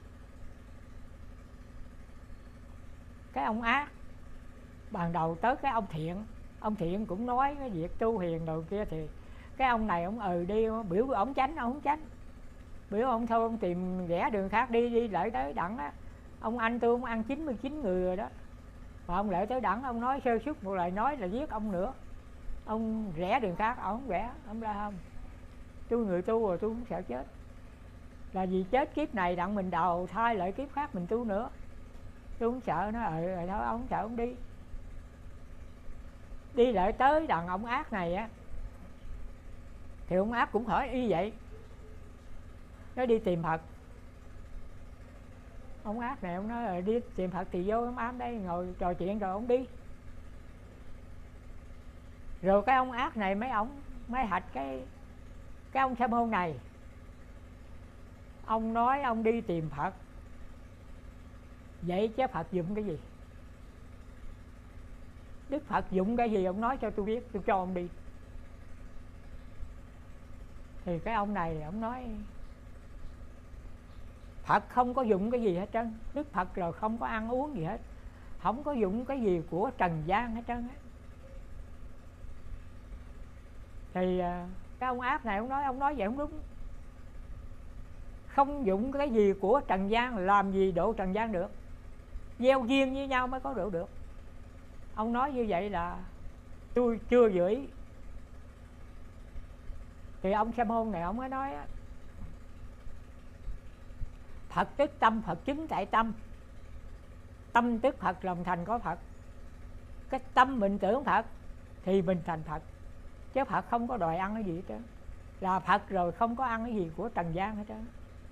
Speaker 1: cái ông ác ban đầu tới cái ông Thiện, ông Thiện cũng nói cái việc tu hiền đồ kia, thì cái ông này ông ừ đi biểu ông tránh, ông không tránh, biểu ông thôi ông tìm rẽ đường khác đi, đi lại tới đặng á, ông anh tôi ông ăn chín mươi chín người rồi đó, mà ông lại tới đặng ông nói sơ suất một lời nói là giết ông nữa, ông rẽ đường khác, ông không rẽ, ông la không, tôi người tu rồi tôi cũng sợ chết, là vì chết kiếp này đặng mình đầu thai lại kiếp khác mình tu nữa, tôi không sợ. Nó ừ rồi thôi ông không sợ ông đi đi lại tới đàn ông ác này á, thì ông ác cũng hỏi y vậy. Nó đi tìm Phật. Ông ác này ông nói là đi tìm Phật thì vô ông ám đây ngồi trò chuyện rồi ông đi. Rồi cái ông ác này mấy ông mới hạch cái cái ông sa môn này. Ông nói ông đi tìm Phật, vậy chứ Phật dụng cái gì? Đức Phật dụng cái gì ông nói cho tôi biết, tôi cho ông đi. Thì cái ông này ông nói Phật không có dụng cái gì hết trơn. Đức Phật rồi không có ăn uống gì hết, không có dụng cái gì của trần gian hết trơn á. Thì cái ông ác này ông nói ông nói vậy không đúng. Không dụng cái gì của trần gian, làm gì độ trần gian được. Gieo duyên với nhau mới có độ được. Ông nói như vậy là tôi chưa dự ý. Thì ông sa môn này ông mới nói Phật tức tâm, Phật chứng tại tâm. Tâm tức Phật, lòng thành có Phật. Cái tâm mình tưởng Phật thì mình thành Phật. Chứ Phật không có đòi ăn cái gì hết trơn. Là Phật rồi không có ăn cái gì của trần gian hết trơn.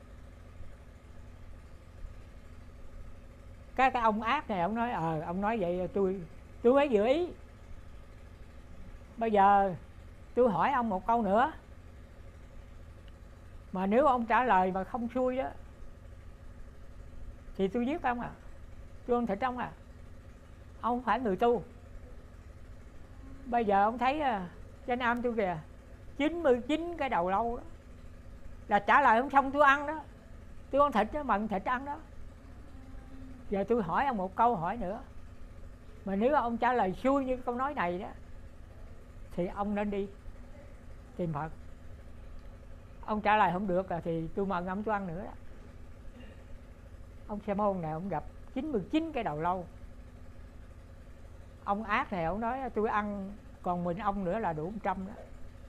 Speaker 1: Cái cái ông ác này ông nói ờ ông nói vậy tôi tôi mới dự ý. Bây giờ tôi hỏi ông một câu nữa, mà nếu ông trả lời mà không xuôi đó thì tôi giết ông à, tôi ăn thịt ông à. Ông không phải người tu. Bây giờ ông thấy trên am tôi kìa, chín mươi chín cái đầu lâu đó là trả lời không xong tôi ăn đó. Tôi ăn thịt đó, mần thịt ăn đó. Giờ tôi hỏi ông một câu hỏi nữa, mà nếu ông trả lời xuôi như câu nói này đó thì ông nên đi tìm Phật. Ông trả lời không được là thì tôi mần ông tôi ăn nữa đó. Ông sa môn này ông gặp chín mươi chín cái đầu lâu. Ông ác này ông nói tôi ăn còn mình ông nữa là đủ một trăm đó.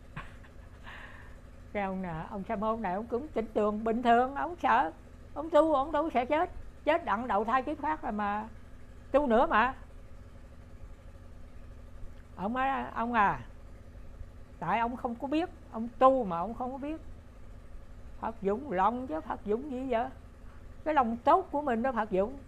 Speaker 1: Cái ông nè, ông sa môn này ông cũng chỉnh tường bình thường, ông sợ. Ông tu, ông đâu sẽ chết. Chết đặng đầu thai kiếp khác rồi mà tu nữa mà. Ông nói ông à, tại ông không có biết, ông tu mà ông không có biết Phật dụng lòng chứ Phật dụng gì vậy? Cái lòng tốt của mình đó Phật dụng.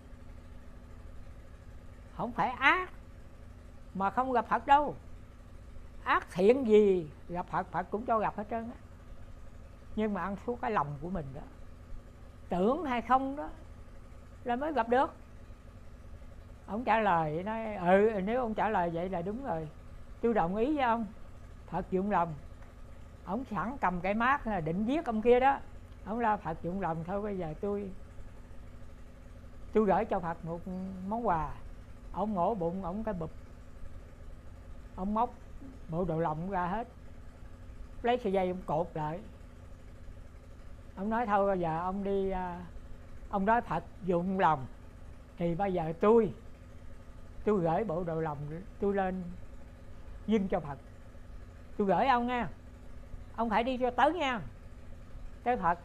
Speaker 1: Không phải ác mà không gặp Phật đâu. Ác thiện gì gặp Phật, Phật cũng cho gặp hết trơn á. Nhưng mà ăn xuống cái lòng của mình đó, tưởng hay không đó là mới gặp được. Ông trả lời nói ừ, nếu ông trả lời vậy là đúng rồi, tôi đồng ý với ông, Phật dụng lòng. Ông sẵn cầm cái mác là định giết ông kia đó. Ông la Phật dụng lòng, thôi bây giờ tôi tôi gửi cho Phật một món quà. Ông ngổ bụng, ông cái bụp, ông móc bộ đồ lòng ra hết, lấy sợi dây ông cột lại. Ông nói thôi bây giờ ông đi, ông nói Phật dụng lòng thì bây giờ tôi tôi gửi bộ đồ lòng tôi lên dâng cho Phật. Tôi gửi ông nha, ông phải đi cho tới nha, tới Phật.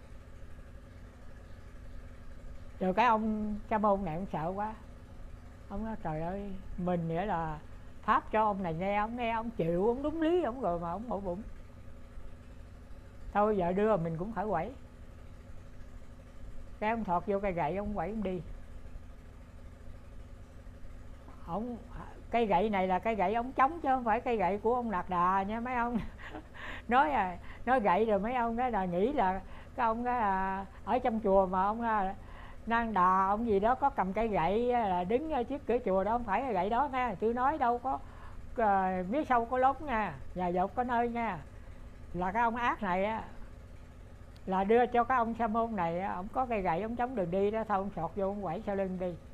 Speaker 1: Rồi cái ông sa môn này ông sợ quá. Ông nói trời ơi, mình nghĩa là pháp cho ông này nghe, ông nghe ông chịu, ông đúng lý ông rồi mà ông ngộ bụng. Thôi bây giờ đưa mình cũng phải quẩy. Cái ông thọt vô cây gậy, ông quẩy ông đi. Ông cây gậy này là cây gậy ông trống chứ không phải cây gậy của ông Lạc Đà nha mấy ông. Nói à, nói gậy rồi mấy ông đó là nghĩ là cái ông đó là ở trong chùa mà ông là Nang Đà ông gì đó có cầm cây gậy là đứng trước cửa chùa đó, không phải cái gậy đó nha. Tôi nói đâu có uh, mía sâu có lốm nha, nhà dột có nơi nha. Là cái ông ác này á, là đưa cho cái ông sa môn này, ông có cây gậy ông chống đường đi đó, thôi ông sọt vô ông quẩy sau lưng đi.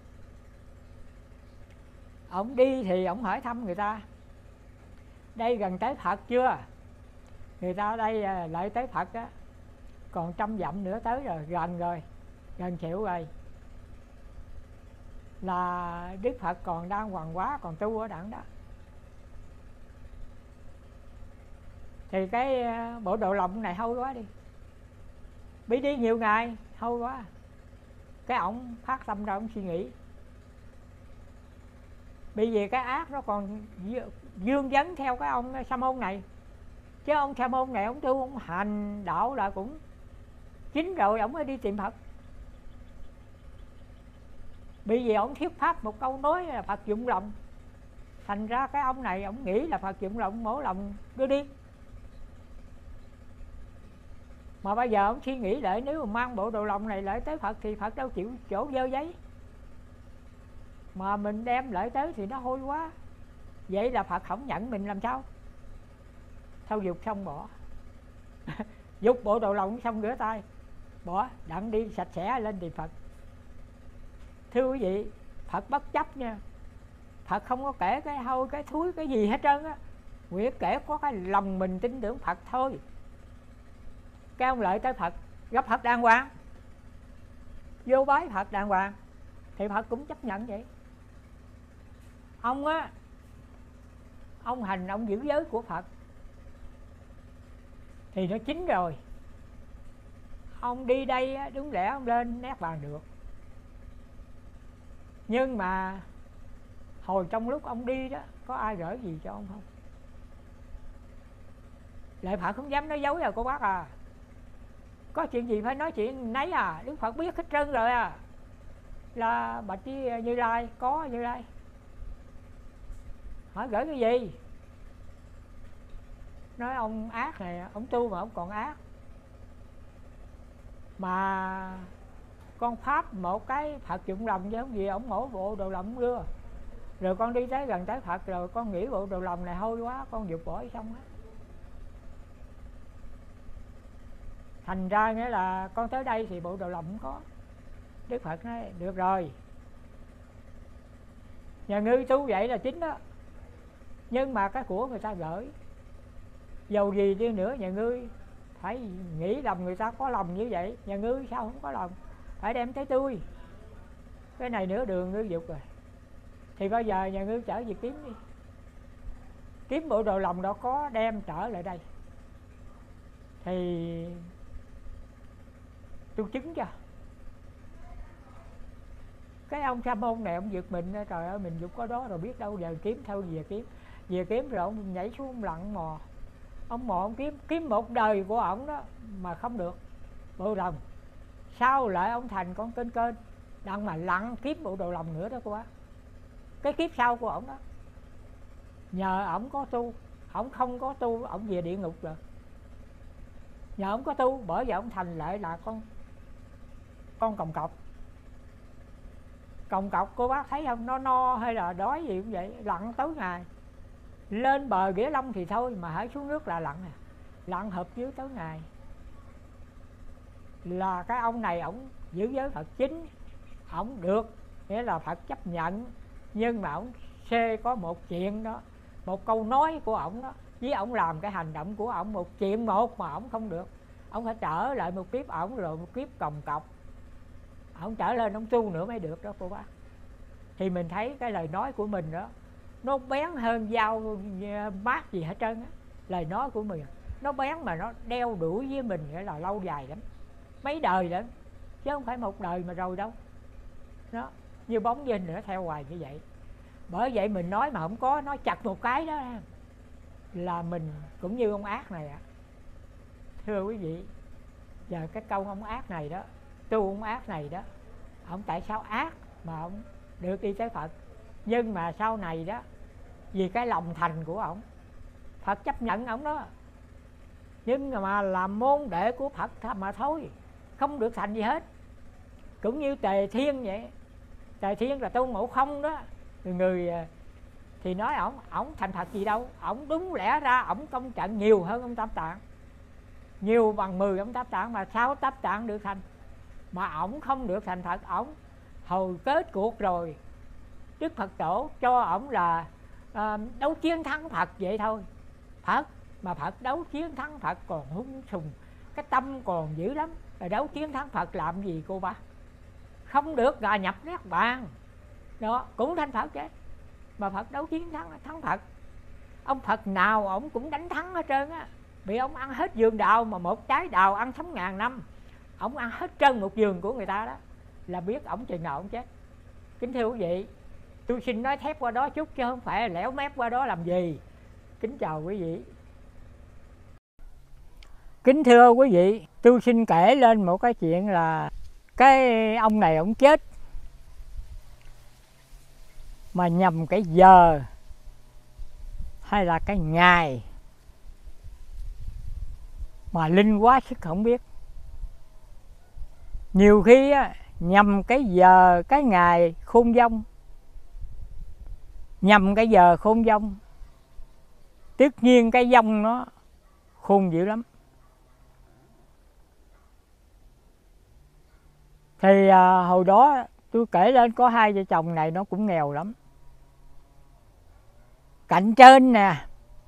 Speaker 1: Ông đi thì ông hỏi thăm người ta đây gần tới Phật chưa. Người ta ở đây lại tới Phật á, còn trăm dặm nữa tới rồi, gần rồi, gần chịu rồi. Là Đức Phật còn đang hoàng hóa, còn tu ở đẳng đó. Thì cái bộ đồ lòng này hôi quá đi, bị đi nhiều ngày hôi quá. Cái ổng phát tâm ra ổng suy nghĩ, bởi vì cái ác nó còn dương vấn theo cái ông Sa môn này. Chứ ông Sa môn này ông tu ông hành đạo là cũng chín rồi ông mới đi tìm Phật. Bởi vì ông thuyết pháp một câu nói là Phật dụng lòng, thành ra cái ông này ông nghĩ là Phật dụng lòng, mổ lòng đưa đi. Mà bây giờ ông suy nghĩ lại, nếu mà mang bộ đồ lòng này lại tới Phật thì Phật đâu chịu chỗ dơ giấy, mà mình đem lại tới thì nó hôi quá, vậy là Phật không nhận mình làm sao? Thâu dục xong bỏ. Dục bộ đồ lòng xong rửa tay bỏ, đặng đi sạch sẽ lên tìm Phật. Thưa quý vị, Phật bất chấp nha. Phật không có kể cái hôi cái thúi cái gì hết trơn á, nguyện kể có cái lòng mình tin tưởng Phật thôi. Cái ông lợi tới Phật, gặp Phật đàng hoàng, vô bái Phật đàng hoàng thì Phật cũng chấp nhận vậy. Ông á, ông hành ông giữ giới của Phật thì nó chín rồi. Ông đi đây á, đúng lẽ ông lên nét bàn được, nhưng mà hồi trong lúc ông đi đó có ai gửi gì cho ông không? Lại Phật không dám nói dối à cô bác à. Có chuyện gì phải nói chuyện nấy à, Đức Phật biết hết trơn rồi à. Là bạch với Như Lai, có Như Lai hỏi gửi cái gì? Nói ông ác này, ông tu mà ông còn ác, mà con pháp một cái Phật dụng lòng chứ không gì, ông ngổ bộ đồ lòng đưa. Rồi con đi tới gần tới Phật rồi con nghĩ bộ đồ lòng này hôi quá, con dục bỏ xong á. Thành ra nghĩa là con tới đây thì bộ đồ lòng không có. Đức Phật nói được rồi, nhà ngươi tu vậy là chính đó, nhưng mà cái của người ta gửi, dầu gì đi nữa nhà ngươi phải nghĩ lòng người ta có lòng như vậy, nhà ngươi sao không có lòng, phải đem tới tôi. Cái này nửa đường ngươi dục rồi, thì bây giờ nhà ngươi trở về kiếm đi, kiếm bộ đồ lòng đó có đem trở lại đây thì tôi chứng cho. Cái ông Sa môn này ông giật mình, trời ơi mình dục có đó rồi, biết đâu giờ kiếm, thôi về kiếm. Về kiếm rồi ông nhảy xuống ông lặn mò, ông mò ông kiếm, kiếm một đời của ổng đó mà không được bộ đồng. Sau lại ông thành con kênh kênh đang mà lặn kiếm bộ đồ lòng nữa đó cô bác. Cái kiếp sau của ổng đó, nhờ ổng có tu, ổng không có tu ổng về địa ngục rồi. Nhờ ổng có tu, bởi vậy ổng thành lại là con con còng cọc. Còng cọc cô bác thấy không, nó no hay là đói gì cũng vậy, lặn tối ngày. Lên bờ Nghĩa Long thì thôi, mà hãy xuống nước là lặn à. Lặn hợp dưới tối ngày. Là cái ông này ổng giữ giới Phật chính, ổng được, nghĩa là Phật chấp nhận. Nhưng mà ổng xê có một chuyện đó, một câu nói của ổng đó, với ổng làm cái hành động của ổng một chuyện một mà ổng không được. Ổng phải trở lại một kiếp ổng rồi một kiếp còng cọc, ổng trở lên ổng tu nữa mới được đó cô bác. Thì mình thấy cái lời nói của mình đó, nó bén hơn dao mát gì hết trơn á. Lời nói của mình nó bén mà nó đeo đuổi với mình nghĩa là lâu dài lắm, mấy đời lắm, chứ không phải một đời mà rồi đâu. Đó, như bóng dinh nữa theo hoài như vậy. Bởi vậy mình nói mà không có, nói chặt một cái đó là mình cũng như ông ác này ạ. À. Thưa quý vị, giờ cái câu ông ác này đó, tu ông ác này đó, ông tại sao ác mà ông được đi tới Phật? Nhưng mà sau này đó, vì cái lòng thành của ổng, Phật chấp nhận ổng đó, nhưng mà làm môn đệ của Phật mà thôi, không được thành gì hết. Cũng như Tề Thiên vậy. Tề Thiên là tu ngộ không đó, người, người thì nói ổng ổng thành Phật gì đâu. Ổng đúng lẽ ra ổng công trận nhiều hơn ông Tam Tạng, nhiều bằng mười ông Tam Tạng, mà sao Tam Tạng được thành mà ổng không được thành Phật? Ổng hồi kết cuộc rồi, Đức Phật Tổ cho ổng là à, đấu chiến thắng Phật vậy thôi. Phật mà Phật đấu chiến thắng Phật còn hung sùng, cái tâm còn dữ lắm. Rồi đấu chiến thắng Phật làm gì cô bác? Không được gà nhập nét bàn đó, cũng thành Phật chứ. Mà Phật đấu chiến thắng thắng Phật, ông Phật nào ổng cũng đánh thắng hết trơn á. Bị ông ăn hết vườn đào, mà một trái đào ăn sống ngàn năm, ổng ăn hết trơn một vườn của người ta đó, là biết ổng chừng nào ổng chết. Kính thưa quý vị, tôi xin nói thép qua đó chút chứ không phải lẻo mép qua đó làm gì. Kính chào quý vị. Kính thưa quý vị, tôi xin kể lên một cái chuyện là cái ông này ông chết mà nhầm cái giờ hay là cái ngày mà linh quá sức không biết. Nhiều khi á, nhầm cái giờ cái ngày khôn vong, nhầm cái giờ khôn vong, tất nhiên cái vong nó khôn dữ lắm. Thì à, hồi đó tôi kể lên có hai vợ chồng này nó cũng nghèo lắm. Cạnh trên nè,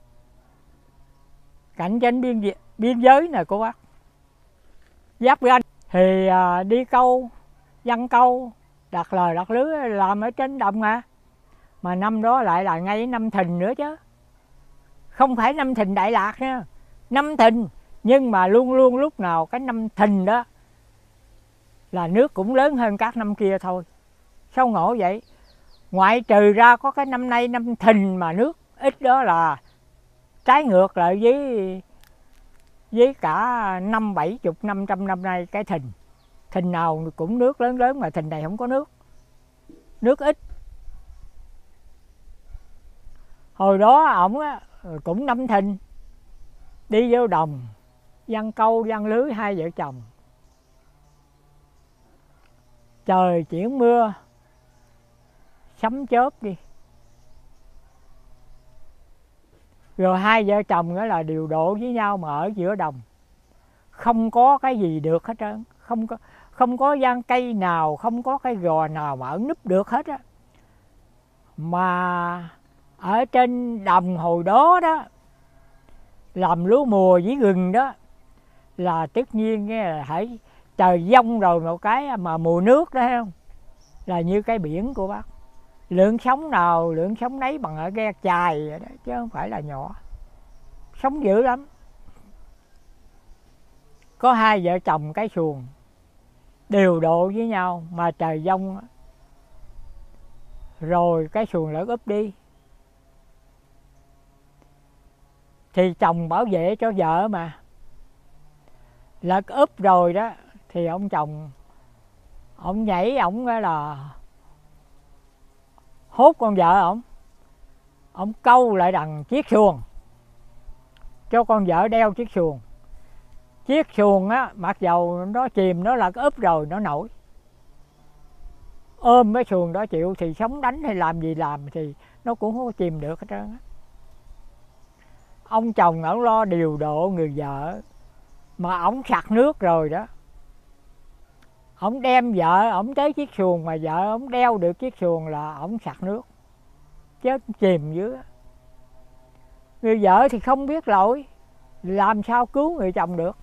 Speaker 1: cạnh trên biên biên giới nè cô bác, giáp ranh thì à, đi câu, giăng câu, đặt lời đặt lưới làm ở trên đồng à. Mà năm đó lại là ngay năm Thìn nữa chứ, không phải năm Thìn Đại Lạc nha, năm Thìn. Nhưng mà luôn luôn lúc nào cái năm Thìn đó là nước cũng lớn hơn các năm kia thôi. Sao ngộ vậy? Ngoại trừ ra có cái năm nay năm Thìn mà nước ít, đó là trái ngược lại với với cả năm bảy chục năm trăm năm nay cái Thìn. Thìn nào cũng nước lớn lớn mà Thìn này không có nước, nước ít. Hồi đó ổng cũng năm Thìn đi vô đồng giăng câu giăng lưới hai vợ chồng. Trời chuyển mưa sấm chớp đi, rồi hai vợ chồng đó là điều độ với nhau mà ở giữa đồng, không có cái gì được hết trơn, không có không có giăng cây nào, không có cái gò nào mà ở núp được hết á. Mà ở trên đồng hồi đó đó làm lúa mùa với gừng đó là tất nhiên nghe là hãy trời giông rồi một cái mà mùa nước đó, thấy không, là như cái biển của bác. Lượng sống nào lượng sống nấy bằng ở ghe chài vậy đó, chứ không phải là nhỏ, sống dữ lắm. Có hai vợ chồng cái xuồng điều độ với nhau mà trời giông rồi cái xuồng lỡ úp đi, thì chồng bảo vệ cho vợ mà. Lật úp rồi đó thì ông chồng ông nhảy, ông là hốt con vợ ổng, ông câu lại đằng chiếc xuồng cho con vợ đeo chiếc xuồng. Chiếc xuồng á, mặc dầu nó chìm, nó lật úp rồi nó nổi, ôm cái xuồng đó chịu thì sóng đánh hay làm gì làm thì nó cũng không có chìm được hết trơn á. Ông chồng ổng lo điều độ người vợ mà ổng sặc nước rồi đó, ổng đem vợ ổng tới chiếc xuồng mà vợ ổng đeo được chiếc xuồng là ổng sặc nước chết chìm dưới. Người vợ thì không biết lỗi, làm sao cứu người chồng được,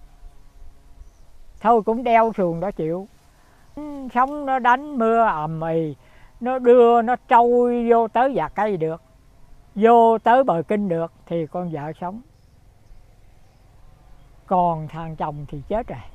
Speaker 1: thôi cũng đeo xuồng đó chịu. Sóng nó đánh mưa ầm ĩ, nó đưa nó trôi vô tới giạc cây được, vô tới bờ kinh được thì con vợ sống, còn thằng chồng thì chết rồi.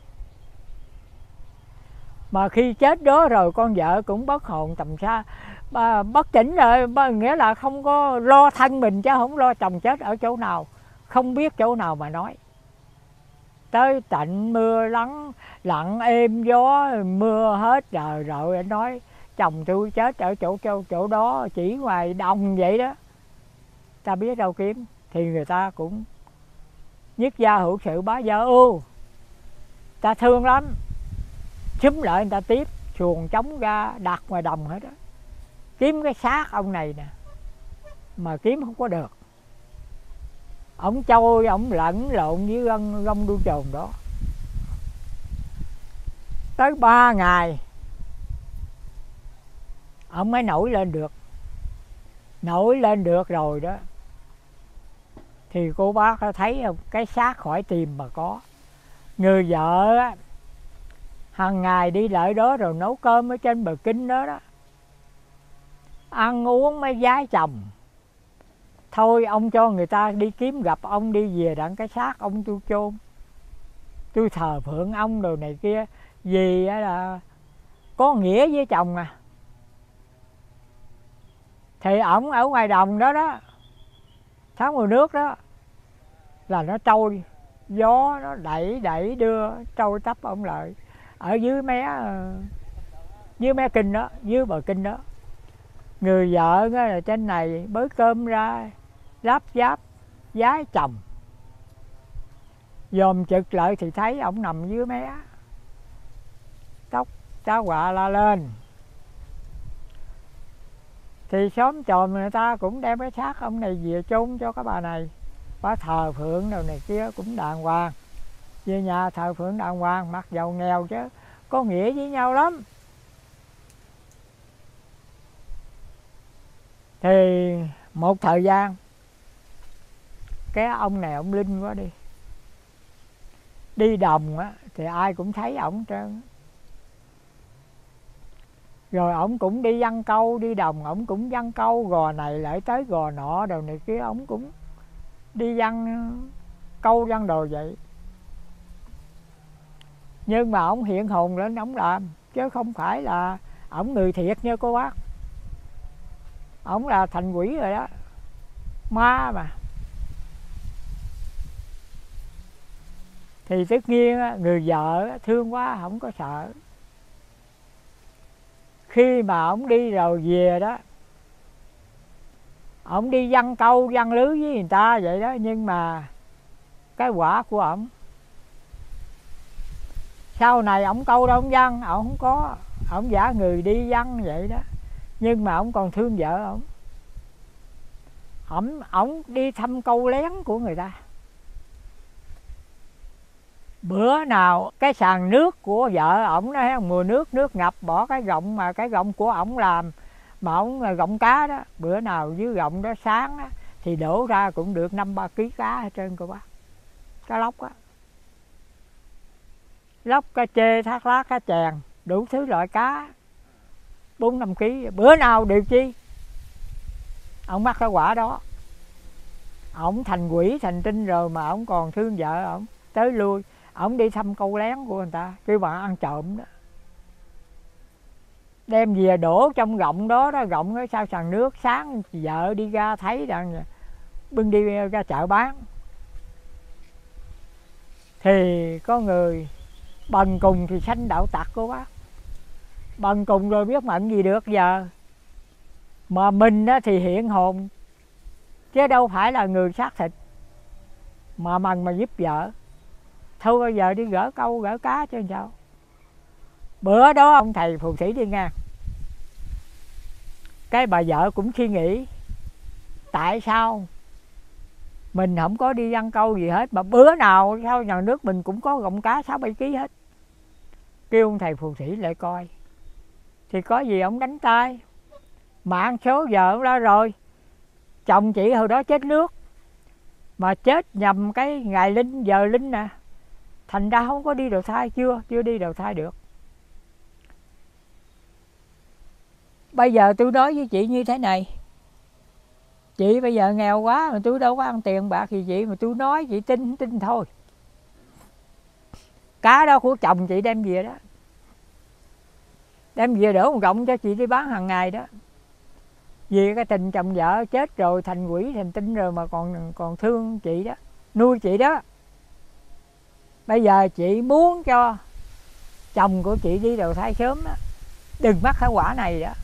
Speaker 1: Mà khi chết đó rồi con vợ cũng bất hồn tầm xa, bất tỉnh rồi, nghĩa là không có lo thân mình chứ không lo chồng chết ở chỗ nào, không biết chỗ nào mà nói. Tới tạnh mưa lắng lặng êm gió mưa hết rồi rồi anh nói chồng tôi chết ở chỗ chỗ chỗ đó chỉ ngoài đồng vậy đó, ta biết đâu kiếm. Thì người ta cũng nhất gia hữu sự bá gia ưu, ta thương lắm, xúm lại người ta tiếp xuồng trống ra đặt ngoài đồng hết đó, kiếm cái xác ông này nè mà kiếm không có được. Ổng trôi ổng lẫn lộn với gông gông đu trồn đó tới ba ngày ổng mới nổi lên được. Nổi lên được rồi đó thì cô bác thấy cái xác khỏi tìm mà có. Người vợ á, hàng ngày đi lại đó rồi nấu cơm ở trên bờ kinh đó đó, ăn uống mới vái chồng. Thôi ông cho người ta đi kiếm gặp ông đi về đặng cái xác ông tôi chôn, tôi thờ phượng ông đồ này kia, vì là có nghĩa với chồng à. Thì ổng ở ngoài đồng đó đó tháng mùa nước đó là nó trôi, gió nó đẩy đẩy đưa trôi tấp ông lại ở dưới mé dưới mé kinh đó, dưới bờ kinh đó. Người vợ là trên này bới cơm ra láp giáp vái chồng, dòm trực lại thì thấy ổng nằm dưới mé, tóc tá quạ la lên. Thì xóm chòm người ta cũng đem cái xác ông này về chôn cho cái bà này, bà thờ phượng đồ này kia cũng đàng hoàng, về nhà thờ phượng đàng hoàng, mặc dầu nghèo chứ có nghĩa với nhau lắm. Thì một thời gian cái ông này ông linh quá đi, đi đồng á thì ai cũng thấy ổng trơn. Rồi ổng cũng đi giăng câu, đi đồng ổng cũng giăng câu, gò này lại tới gò nọ đồ này kia, ổng cũng đi giăng câu giăng đồ vậy. Nhưng mà ổng hiện hồn lên ổng làm, chứ không phải là ổng người thiệt như cô bác. Ổng là thành quỷ rồi đó, ma mà. Thì tất nhiên người vợ thương quá không có sợ. Khi mà ổng đi rồi về đó, ổng đi giăng câu giăng lưới với người ta vậy đó, nhưng mà cái quả của ổng sau này ổng câu đâu ổng giăng, ổng không có, ổng giả người đi giăng vậy đó, nhưng mà ổng còn thương vợ ổng. ổng ổng đi thăm câu lén của người ta. Bữa nào cái sàn nước của vợ ổng đó, mùa nước nước ngập, bỏ cái gọng mà cái gọng của ổng làm mà ổng là gọng cá đó, bữa nào dưới gọng đó sáng đó, thì đổ ra cũng được năm ba ký cá hết trơn cô bác. Cá lóc á, lóc, cá chê, thác lát, cá chèn, đủ thứ loại cá, bốn năm ký. Bữa nào điều chi ổng mắc cái quả đó. Ổng thành quỷ thành tinh rồi mà ổng còn thương vợ ổng, tới lui. Ổng đi thăm câu lén của người ta, kêu bạn ăn trộm đó, đem về đổ trong gọng đó đó, gọng cái sau sàn nước. Sáng vợ đi ra thấy rằng bưng đi ra chợ bán. Thì có người bần cùng thì sanh đạo tặc cô bác. Bần cùng rồi biết mận gì được giờ. Mà mình á thì hiện hồn, chứ đâu phải là người xác thịt. Mà mần mà giúp vợ, thôi bây giờ đi gỡ câu gỡ cá chứ sao. Bữa đó ông thầy phù thủy đi ngang, cái bà vợ cũng suy nghĩ tại sao mình không có đi giăng câu gì hết, mà bữa nào sao nhà nước mình cũng có gọng cá sáu bảy ký hết. Kêu ông thầy phù thủy lại coi, thì có gì ông đánh tay. Mạng số vợ ông ra rồi, chồng chị hồi đó chết nước, mà chết nhầm cái ngày linh giờ linh nè, thành ra không có đi đầu thai, chưa chưa đi đầu thai được. Bây giờ tôi nói với chị như thế này, chị bây giờ nghèo quá mà tôi đâu có ăn tiền bạc gì chị, mà tôi nói chị tin không tin thôi. Cá đó của chồng chị đem về đó, đem về đổ một gọng cho chị đi bán hàng ngày đó. Vì cái tình chồng vợ chết rồi thành quỷ thành tinh rồi mà còn còn thương chị đó, nuôi chị đó. Bây giờ chị muốn cho chồng của chị đi đầu thai sớm đó, đừng mắc cái quả này đó.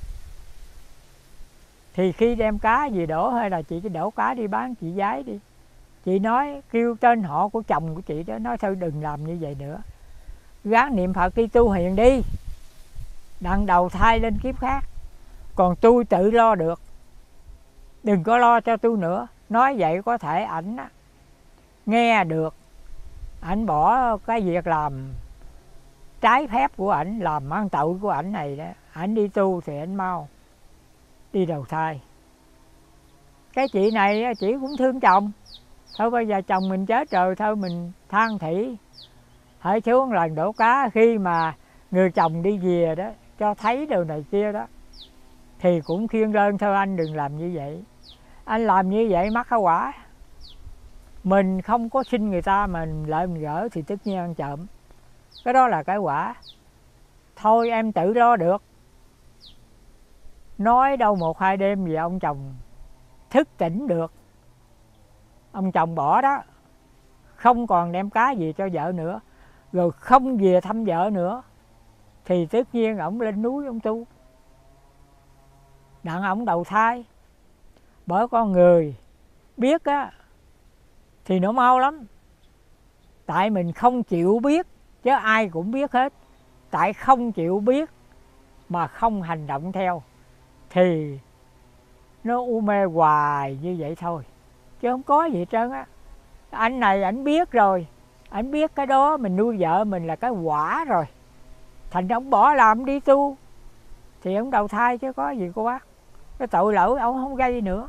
Speaker 1: Thì khi đem cá gì đổ, hay là chị cứ đổ cá đi bán chị giái đi. Chị nói kêu tên họ của chồng của chị đó, nói thôi đừng làm như vậy nữa, gắng niệm Phật đi tu hiền đi, đặng đầu thai lên kiếp khác. Còn tôi tự lo được, đừng có lo cho tôi nữa. Nói vậy có thể ảnh nghe được, ảnh bỏ cái việc làm trái phép của ảnh, làm ăn tội của ảnh này đó, ảnh đi tu thì ảnh mau đi đầu thai. Cái chị này chị cũng thương chồng, thôi bây giờ chồng mình chết rồi, thôi mình than thỉ hãy xuống lần đổ cá. Khi mà người chồng đi về đó cho thấy điều này kia đó, thì cũng khuyên rơn thôi anh đừng làm như vậy. Anh làm như vậy mắc cái quả, mình không có xin người ta mà lại mình gỡ thì tất nhiên ăn trộm. Cái đó là cái quả. Thôi em tự lo được. Nói đâu một hai đêm gì ông chồng thức tỉnh được, ông chồng bỏ đó, không còn đem cá gì cho vợ nữa, rồi không về thăm vợ nữa, thì tất nhiên ổng lên núi ông tu. Đặng ổng đầu thai, bởi con người biết á thì nó mau lắm, tại mình không chịu biết, chứ ai cũng biết hết. Tại không chịu biết mà không hành động theo thì nó u mê hoài như vậy thôi, chứ không có gì hết trơn á. Anh này ảnh biết rồi, ảnh biết cái đó mình nuôi vợ mình là cái quả rồi, thành ra ông bỏ làm đi tu thì ông đầu thai chứ có gì cô bác. Cái tội lỗi ông không gây nữa,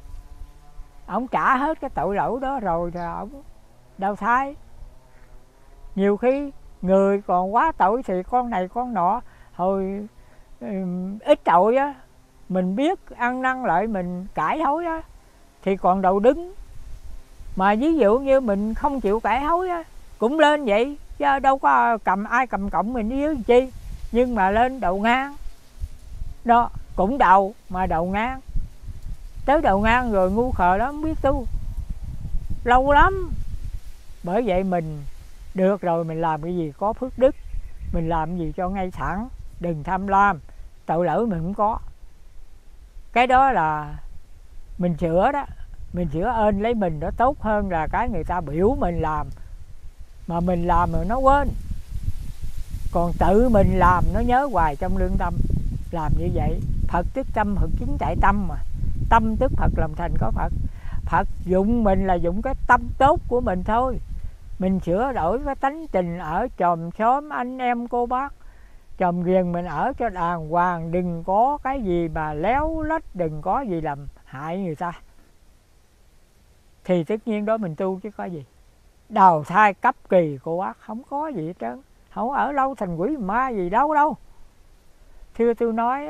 Speaker 1: ông trả hết cái tội lỗi đó rồi thì ông đầu thai. Nhiều khi người còn quá tội thì con này con nọ hồi um, ít tội á, mình biết ăn năn lại mình cải hối á thì còn đầu đứng. Mà ví dụ như mình không chịu cải hối á cũng lên vậy, chứ đâu có cầm ai cầm cộng mình dưới làm chi. Nhưng mà lên đầu ngang đó, cũng đầu mà đầu ngang, tới đầu ngang rồi ngu khờ lắm, không biết tu lâu lắm. Bởi vậy mình được rồi mình làm cái gì có phước đức, mình làm cái gì cho ngay thẳng, đừng tham lam. Tội lỗi mình cũng có, cái đó là mình sửa đó, mình sửa ơn lấy mình đó tốt hơn là cái người ta biểu mình làm mà mình làm rồi nó quên. Còn tự mình làm nó nhớ hoài trong lương tâm, làm như vậy. Phật tức tâm, Phật chính tại tâm mà, tâm tức Phật làm thành có Phật. Phật dụng mình là dụng cái tâm tốt của mình thôi. Mình sửa đổi cái tánh tình ở chòm xóm anh em cô bác, chòm riêng mình ở cho đàng hoàng, đừng có cái gì mà léo lách, đừng có gì làm hại người ta, thì tất nhiên đó mình tu chứ có gì. Đầu thai cấp kỳ cô bác không có gì hết trơn, không ở lâu thành quỷ ma gì đâu đâu. Thưa tôi nói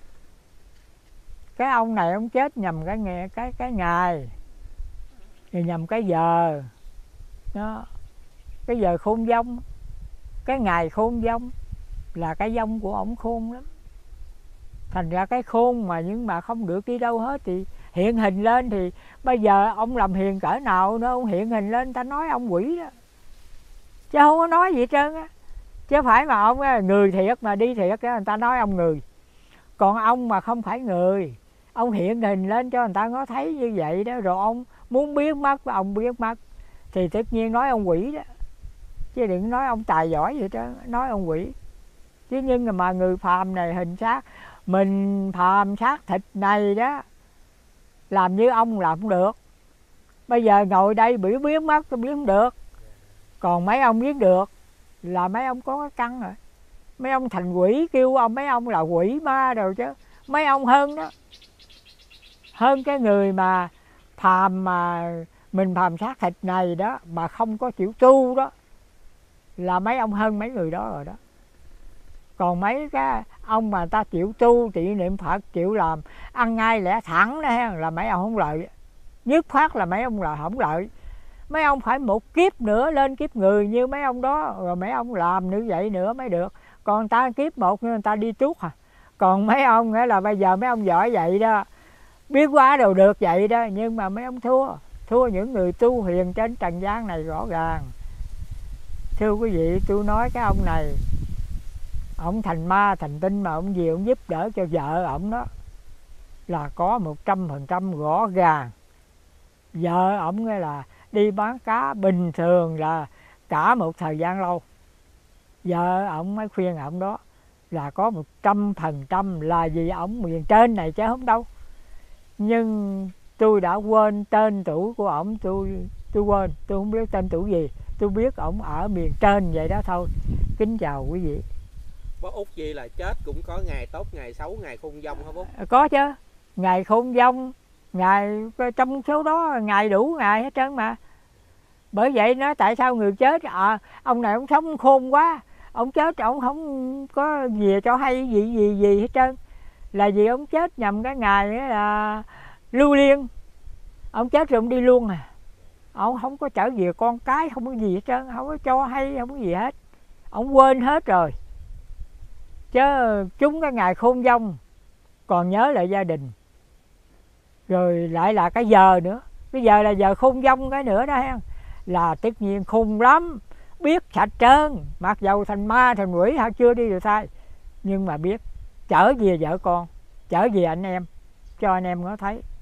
Speaker 1: cái ông này ông chết nhầm cái ngày cái cái ngày, nhầm cái giờ đó, cái giờ khôn vong, cái ngày khôn vong là cái vong của ổng khôn lắm. Thành ra cái khôn mà nhưng mà không được đi đâu hết thì hiện hình lên, thì bây giờ ông làm hiền cỡ nào nữa, ông hiện hình lên ta nói ông quỷ đó, chứ không có nói gì hết trơn á. Chứ phải mà ông người thiệt mà đi thiệt đó, người ta nói ông người. Còn ông mà không phải người, ông hiện hình lên cho người ta có thấy như vậy đó, rồi ông muốn biến mất ông biến mất, thì tất nhiên nói ông quỷ đó, chứ đừng nói ông tài giỏi vậy đó, nói ông quỷ. Chứ nhưng mà người phàm này hình xác, mình phàm xác thịt này đó, làm như ông làm không được. Bây giờ ngồi đây bị biến mất tôi biết không được, còn mấy ông biết được là mấy ông có cái căn rồi. Mấy ông thành quỷ kêu ông mấy ông là quỷ ma rồi, chứ mấy ông hơn đó, hơn cái người mà phàm mà mình phàm xác thịt này đó mà không có chịu tu đó, là mấy ông hơn mấy người đó rồi đó. Còn mấy cái ông mà ta chịu tu, chịu niệm Phật, chịu làm ăn ngay lẽ thẳng đó là mấy ông không lợi, nhất phát là mấy ông là không lợi. Mấy ông phải một kiếp nữa lên kiếp người như mấy ông đó, rồi mấy ông làm như vậy nữa mới được. Còn ta kiếp một người ta đi tuốt à. Còn mấy ông nghĩa là bây giờ mấy ông giỏi vậy đó, biết quá đều được vậy đó, nhưng mà mấy ông thua, thua những người tu hiền trên trần gian này rõ ràng. Thưa quý vị, tôi nói cái ông này, ông thành ma thành tinh mà ông gì ông giúp đỡ cho vợ ông đó là có một trăm phần trăm rõ ràng. Vợ ông là đi bán cá bình thường là cả một thời gian lâu, vợ ông mới khuyên ông đó là có một trăm phần trăm là vì ông miền trên này chứ không đâu. Nhưng tôi đã quên tên tuổi của ổng, tôi tôi quên, tôi không biết tên tuổi gì, tôi biết ổng ở miền trên vậy đó thôi. Kính chào quý vị.
Speaker 2: Bác Út gì là chết cũng có ngày tốt, ngày xấu, ngày khôn vong hả bố?
Speaker 1: Có chứ, ngày khôn vong, ngày trong số đó ngày đủ ngày hết trơn mà. Bởi vậy nói tại sao người chết, à, ông này ông sống khôn quá, ông chết ông không có gì cho hay gì gì gì hết trơn, là vì ông chết nhầm cái ngày là lưu liên, ông chết rồi ông đi luôn à, ông không có trở về con cái, không có gì hết trơn, không có cho hay, không có gì hết, ông quên hết rồi. Chứ chúng cái ngày khôn vong còn nhớ lại gia đình, rồi lại là cái giờ nữa, Bây giờ là giờ khôn vong cái nữa đó ha, là tất nhiên khôn lắm, biết sạch trơn, mặc dầu thành ma thành quỷ hay chưa đi được sai, nhưng mà biết trở về vợ con, trở về anh em, cho anh em nó thấy